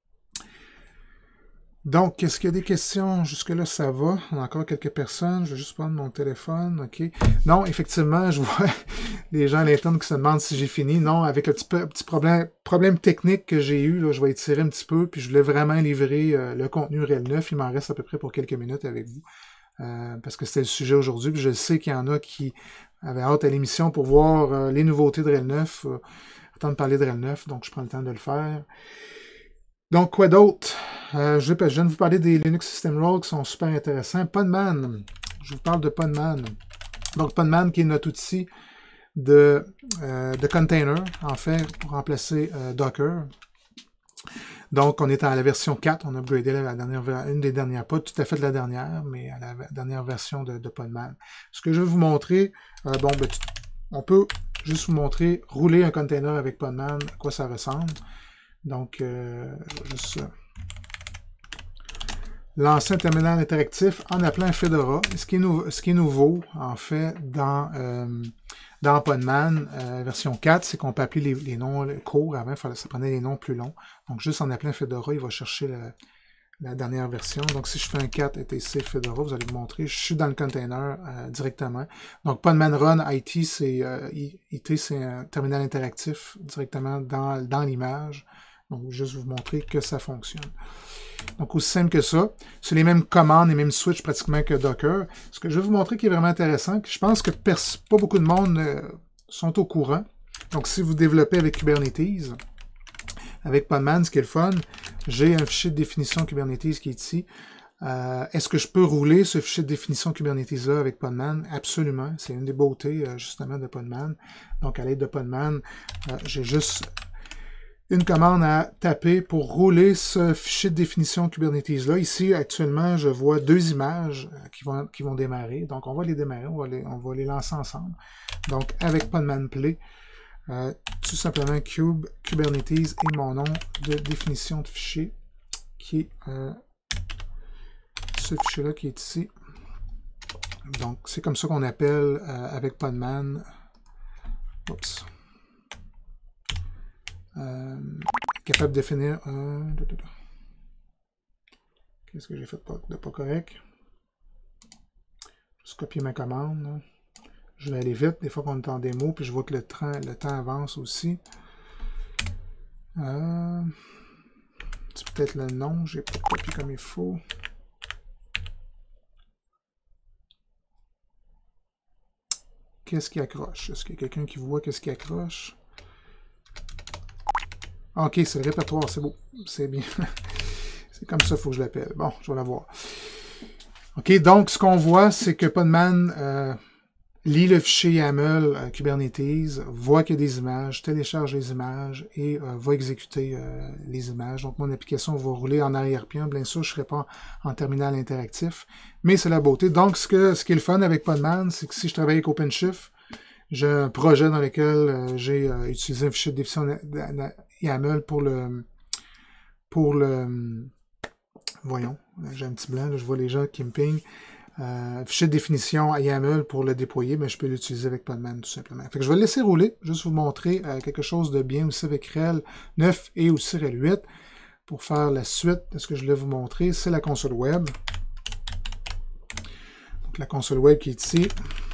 Donc, est-ce qu'il y a des questions? Jusque-là, ça va. On a encore quelques personnes. Je vais juste prendre mon téléphone. OK. Non, effectivement, je vois les gens à l'interne qui se demandent si j'ai fini. Non, avec le petit, petit problème, problème technique que j'ai eu, là, je vais étirer un petit peu, puis je voulais vraiment livrer euh, le contenu R E L neuf. Il m'en reste à peu près pour quelques minutes avec vous. Euh, parce que c'était le sujet aujourd'hui, puis je sais qu'il y en a qui avaient hâte à l'émission pour voir euh, les nouveautés de R E L neuf. Euh, attendre de parler de R E L neuf, donc je prends le temps de le faire. Donc, quoi d'autre? Euh, je, je viens de vous parler des Linux System Roles qui sont super intéressants. Podman, je vous parle de Podman. Donc, Podman qui est notre outil de, euh, de container, en fait, pour remplacer euh, Docker. Donc, on est à la version quatre, on a upgradé la dernière, une des dernières, pas tout à fait la dernière, mais à la dernière version de, de Podman. Ce que je vais vous montrer, euh, bon, ben, on peut juste vous montrer rouler un container avec Podman, à quoi ça ressemble. Donc, euh, je vais juste euh, lancer un terminal interactif en appelant un Fedora. Ce qui est, nou ce qui est nouveau, en fait, dans, euh, dans Podman euh, version quatre, c'est qu'on peut appeler les, les noms courts. Avant, ça prenait les noms plus longs. Donc, juste en appelant Fedora, il va chercher le, la dernière version. Donc, si je fais un cat E T C Fedora, vous allez vous montrer, je suis dans le container euh, directement. Donc, Podman Run I T, c'est euh, I T, c'est un terminal interactif directement dans, dans l'image. Donc, juste vous montrer que ça fonctionne. Donc, aussi simple que ça. C'est les mêmes commandes, les mêmes switches pratiquement que Docker. Ce que je vais vous montrer qui est vraiment intéressant, que je pense que pas beaucoup de monde euh, sont au courant. Donc, si vous développez avec Kubernetes, avec Podman, ce qui est le fun, j'ai un fichier de définition Kubernetes qui est ici. Euh, Est-ce que je peux rouler ce fichier de définition Kubernetes-là avec Podman? Absolument. C'est une des beautés, euh, justement, de Podman. Donc, à l'aide de Podman, euh, j'ai juste une commande à taper pour rouler ce fichier de définition Kubernetes-là. Ici, actuellement, je vois deux images qui vont, qui vont démarrer. Donc, on va les démarrer, on va les, on va les lancer ensemble. Donc, avec Podman Play, Euh, tout simplement Cube, Kubernetes et mon nom de définition de fichier qui est euh, ce fichier-là qui est ici. Donc, c'est comme ça qu'on appelle euh, avec Podman. Oups. Euh, capable de définir. Euh, Qu'est-ce que j'ai fait de pas correct? Juste copier ma commande. Là. Je vais aller vite, des fois qu'on est en démo, puis je vois que le, train, le temps avance aussi. Euh, c'est peut-être le nom, j'ai pas copié comme il faut. Qu'est-ce qui accroche? Est-ce qu'il y a quelqu'un qui voit qu'est-ce qui accroche? Ok, c'est le répertoire, c'est beau, c'est bien. C'est comme ça, il faut que je l'appelle. Bon, je vais la voir. Ok, donc ce qu'on voit, c'est que Podman... Euh, lit le fichier YAML euh, Kubernetes, voit qu'il y a des images, télécharge les images et euh, va exécuter euh, les images. Donc, mon application va rouler en arrière-plan. Bien sûr, je ne serai pas en, en terminal interactif, mais c'est la beauté. Donc, ce, que, ce qui est le fun avec Podman, c'est que si je travaille avec OpenShift, j'ai un projet dans lequel euh, j'ai euh, utilisé un fichier de définition YAML pour le... pour le voyons, j'ai un petit blanc, là, je vois les gens qui me pingent. Euh, fichier de définition YAML pour le déployer, mais je peux l'utiliser avec Podman tout simplement. Fait que je vais le laisser rouler, juste vous montrer euh, quelque chose de bien aussi avec R H E L neuf et aussi R H E L huit. Pour faire la suite de ce que je voulais vous montrer, c'est la console web. Donc la console web qui est ici.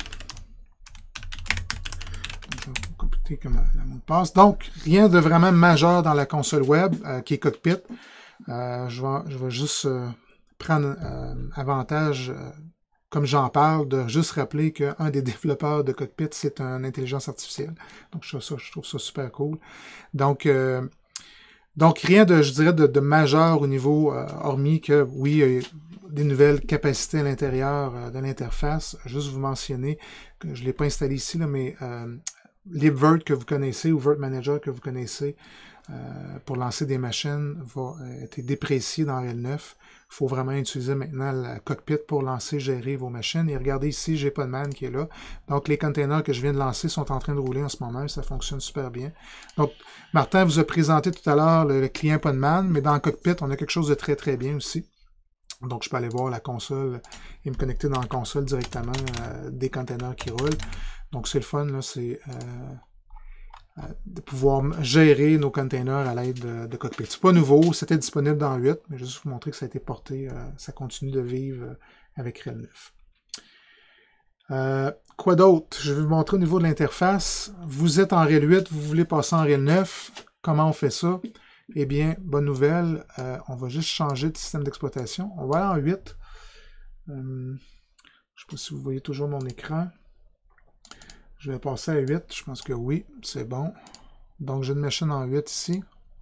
Je vais vous copier comme la mot de passe. Donc, rien de vraiment majeur dans la console web euh, qui est Cockpit. Euh, je, vais, je vais juste euh, prendre euh, avantage... Euh, comme j'en parle, de juste rappeler qu'un des développeurs de Cockpit, c'est une intelligence artificielle. Donc, je trouve ça, je trouve ça super cool. Donc, euh, donc rien de, je dirais, de, de majeur au niveau, euh, hormis que, oui, il y a des nouvelles capacités à l'intérieur euh, de l'interface. Juste vous mentionner, que je ne l'ai pas installé ici, là, mais euh, libvirt que vous connaissez, ou Virt Manager que vous connaissez, euh, pour lancer des machines, va euh, être déprécié dans R H E L neuf. Il faut vraiment utiliser maintenant le cockpit pour lancer, gérer vos machines. Et regardez ici, j'ai Podman qui est là. Donc, les containers que je viens de lancer sont en train de rouler en ce moment. Ça fonctionne super bien. Donc, Martin vous a présenté tout à l'heure le, le client Podman, mais dans le cockpit, on a quelque chose de très, très bien aussi. Donc, je peux aller voir la console et me connecter dans la console directement euh, des containers qui roulent. Donc, c'est le fun, là, c'est... Euh, de pouvoir gérer nos containers à l'aide de, de Cockpit. C'est pas nouveau, c'était disponible dans huit, mais juste vous montrer que ça a été porté, euh, ça continue de vivre euh, avec R H E L neuf. Euh, quoi d'autre? Je vais vous montrer au niveau de l'interface. Vous êtes en R H E L huit, vous voulez passer en R H E L neuf. Comment on fait ça? Eh bien, bonne nouvelle, euh, on va juste changer de système d'exploitation. On va aller en huit. Euh, je ne sais pas si vous voyez toujours mon écran. Je vais passer à huit, je pense que oui, c'est bon. Donc, j'ai une machine en huit ici.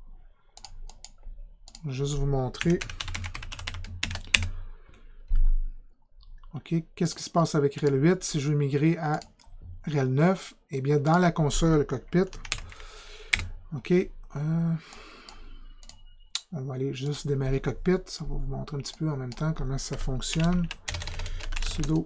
Je vais juste vous montrer. OK, qu'est-ce qui se passe avec R H E L huit si je veux migrer à R H E L neuf? Eh bien, dans la console cockpit, OK, euh, on va aller juste démarrer cockpit. Ça va vous montrer un petit peu en même temps comment ça fonctionne. Sudo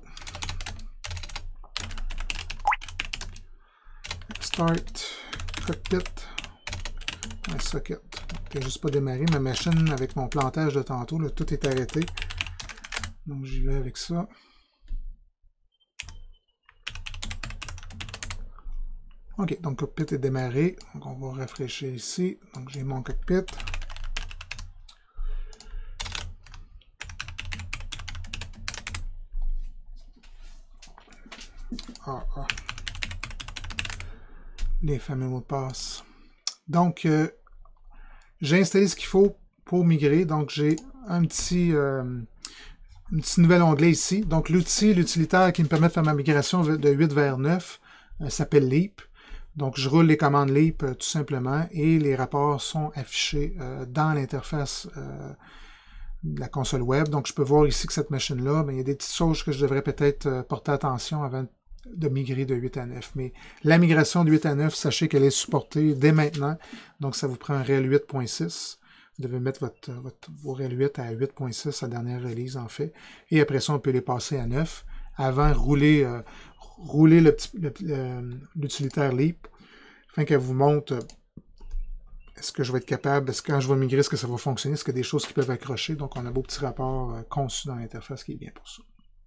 Start Cockpit un socket. Je n'ai juste pas démarré ma machine avec mon plantage de tantôt. Là, tout est arrêté. Donc j'y vais avec ça. OK, donc Cockpit est démarré. Donc on va rafraîchir ici. Donc j'ai mon Cockpit. ah, ah. Les fameux mots de passe. Donc, euh, j'ai installé ce qu'il faut pour migrer. Donc, j'ai un petit, euh, un petit nouvel onglet ici. Donc, l'outil, l'utilitaire qui me permet de faire ma migration de huit vers neuf euh, s'appelle Leap. Donc, je roule les commandes Leap euh, tout simplement et les rapports sont affichés euh, dans l'interface euh, de la console web. Donc, je peux voir ici que cette machine-là, ben, il y a des petites choses que je devrais peut-être euh, porter attention avant de migrer de huit à neuf. Mais la migration de huit à neuf, sachez qu'elle est supportée dès maintenant. Donc, ça vous prend un RHEL huit point six. Vous devez mettre votre, votre, vos RHEL huit à huit point six, la dernière release en fait. Et après ça, on peut les passer à neuf. Avant, rouler, euh, rouler l'utilitaire Leap afin qu'elle vous montre euh, est-ce que je vais être capable, est-ce que quand je vais migrer, est-ce que ça va fonctionner, est-ce qu'il y a des choses qui peuvent accrocher. Donc, on a un beau petit rapport euh, conçu dans l'interface qui est bien pour ça.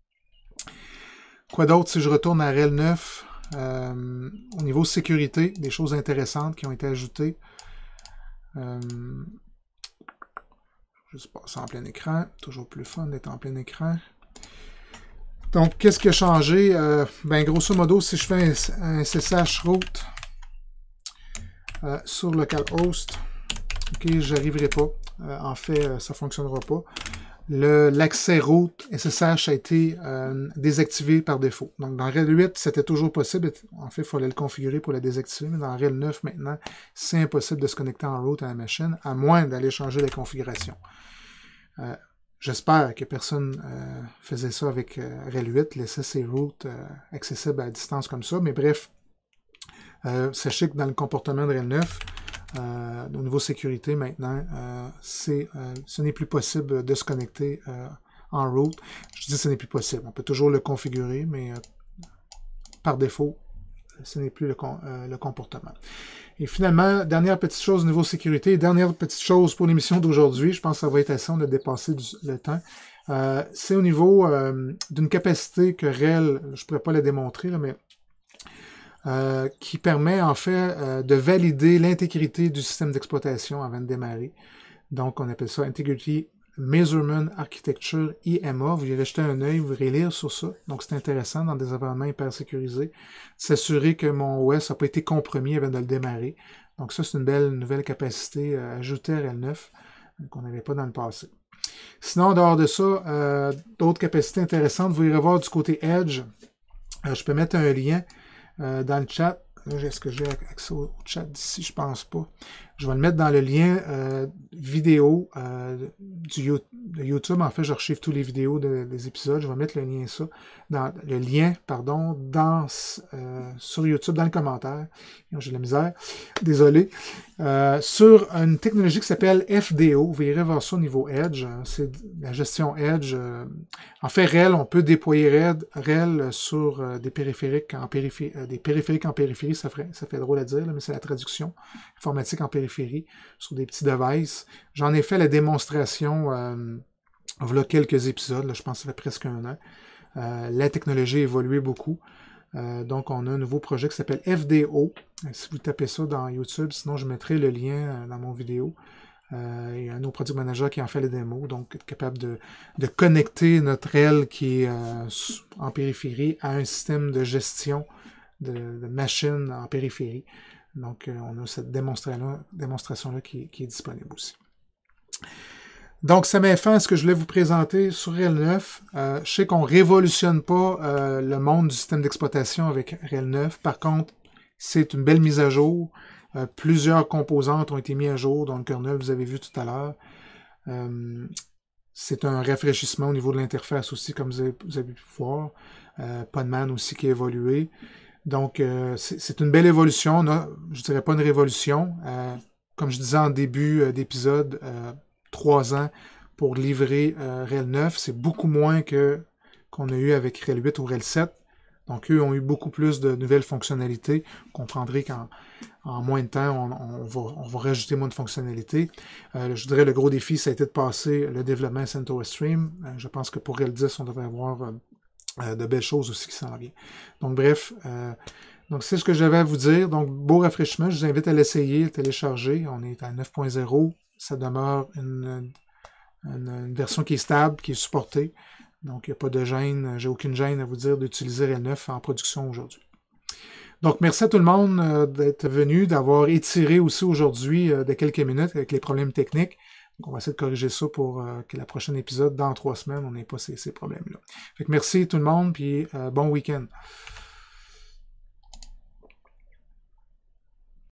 Quoi d'autre si je retourne à RHEL neuf? Euh, au niveau sécurité, des choses intéressantes qui ont été ajoutées. Euh, juste passer en plein écran. Toujours plus fun d'être en plein écran. Donc, qu'est-ce qui a changé? Euh, ben, grosso modo, si je fais un, un S S H route euh, sur localhost, ok, j'arriverai pas. Euh, en fait, ça ne fonctionnera pas. L'accès route S S H a été euh, désactivé par défaut. Donc, dans RHEL huit, c'était toujours possible. En fait, il fallait le configurer pour le désactiver. Mais dans RHEL neuf, maintenant, c'est impossible de se connecter en route à la machine, à moins d'aller changer la configuration. Euh, J'espère que personne euh, faisait ça avec euh, RHEL huit, laissait ses routes euh, accessibles à distance comme ça. Mais bref, euh, sachez que dans le comportement de RHEL neuf, Euh, au niveau sécurité maintenant, euh, c'est, euh, ce n'est plus possible de se connecter euh, en route. Je dis que ce n'est plus possible. On peut toujours le configurer, mais euh, par défaut, ce n'est plus le, euh, le comportement. Et finalement, dernière petite chose au niveau sécurité, dernière petite chose pour l'émission d'aujourd'hui, je pense que ça va être assez, on a dépassé du, le temps. Euh, c'est au niveau euh, d'une capacité que RHEL, je ne pourrais pas la démontrer, là, mais Euh, qui permet en fait euh, de valider l'intégrité du système d'exploitation avant de démarrer. Donc, on appelle ça Integrity Measurement Architecture I M A. Vous irez jeter un œil, vous irez lire sur ça. Donc, c'est intéressant dans des environnements hyper sécurisés. S'assurer que mon O S n'a pas été compromis avant de le démarrer. Donc, ça, c'est une belle nouvelle capacité euh, ajoutée à RHEL neuf euh, qu'on n'avait pas dans le passé. Sinon, en dehors de ça, euh, d'autres capacités intéressantes, vous irez voir du côté Edge. Euh, je peux mettre un lien Euh, dans le chat. Est-ce que j'ai accès au chat d'ici? Je pense pas. Je vais le mettre dans le lien euh, vidéo euh, du, de YouTube. En fait, je archive tous les vidéos de, des épisodes. Je vais mettre le lien ça, dans le lien, pardon, dans euh, sur YouTube, dans le commentaire. J'ai de la misère. Désolé. Euh, sur une technologie qui s'appelle F D O. Vous irez voir ça au niveau Edge. C'est la gestion Edge. Euh, en fait, RHEL, on peut déployer RHEL sur euh, des périphériques en périphérie, euh, des périphériques en périphérie. Ça fait, ça fait drôle à dire, là, mais c'est la traduction informatique en périphérie sur des petits devices. J'en ai fait la démonstration euh, il y a quelques épisodes. Là, je pense que ça fait presque un an. Euh, la technologie a évolué beaucoup. Euh, donc, on a un nouveau projet qui s'appelle F D O. Si vous tapez ça dans YouTube, sinon je mettrai le lien dans mon vidéo. Euh, il y a un autre product manager qui en fait les démos, donc être capable de, de connecter notre RHEL qui est euh, en périphérie à un système de gestion de, de machines en périphérie. Donc, euh, on a cette démonstration-là démonstration qui, qui est disponible aussi. Donc, ça met fin à ce que je voulais vous présenter sur RHEL neuf. Euh, je sais qu'on ne révolutionne pas euh, le monde du système d'exploitation avec RHEL neuf. Par contre, c'est une belle mise à jour. Euh, plusieurs composantes ont été mises à jour dans le kernel, vous avez vu tout à l'heure. Euh, c'est un rafraîchissement au niveau de l'interface aussi, comme vous avez, vous avez pu voir. Euh, Podman aussi qui a évolué. Donc, euh, c'est une belle évolution. On a, je ne dirais pas une révolution. Euh, comme je disais en début euh, d'épisode, euh, trois ans pour livrer euh, RHEL neuf. C'est beaucoup moins que qu'on a eu avec RHEL huit ou RHEL sept. Donc, eux ont eu beaucoup plus de nouvelles fonctionnalités. Vous comprendrez qu'en en moins de temps, on, on, va, on va rajouter moins de fonctionnalités. Euh, je dirais le gros défi, ça a été de passer le développement CentOS Stream. Euh, je pense que pour RHEL dix, on devrait avoir euh, euh, de belles choses aussi qui s'en viennent. Donc, bref, euh, donc c'est ce que j'avais à vous dire. Donc, beau rafraîchissement. Je vous invite à l'essayer, le télécharger. On est à neuf point zéro. Ça demeure une, une, une version qui est stable, qui est supportée. Donc, il n'y a pas de gêne, j'ai aucune gêne à vous dire d'utiliser R H E L neuf en production aujourd'hui. Donc, merci à tout le monde euh, d'être venu, d'avoir étiré aussi aujourd'hui euh, de quelques minutes avec les problèmes techniques. Donc, on va essayer de corriger ça pour euh, que le prochain épisode, dans trois semaines, on n'ait pas ces, ces problèmes-là. Fait que merci tout le monde, puis euh, bon week-end.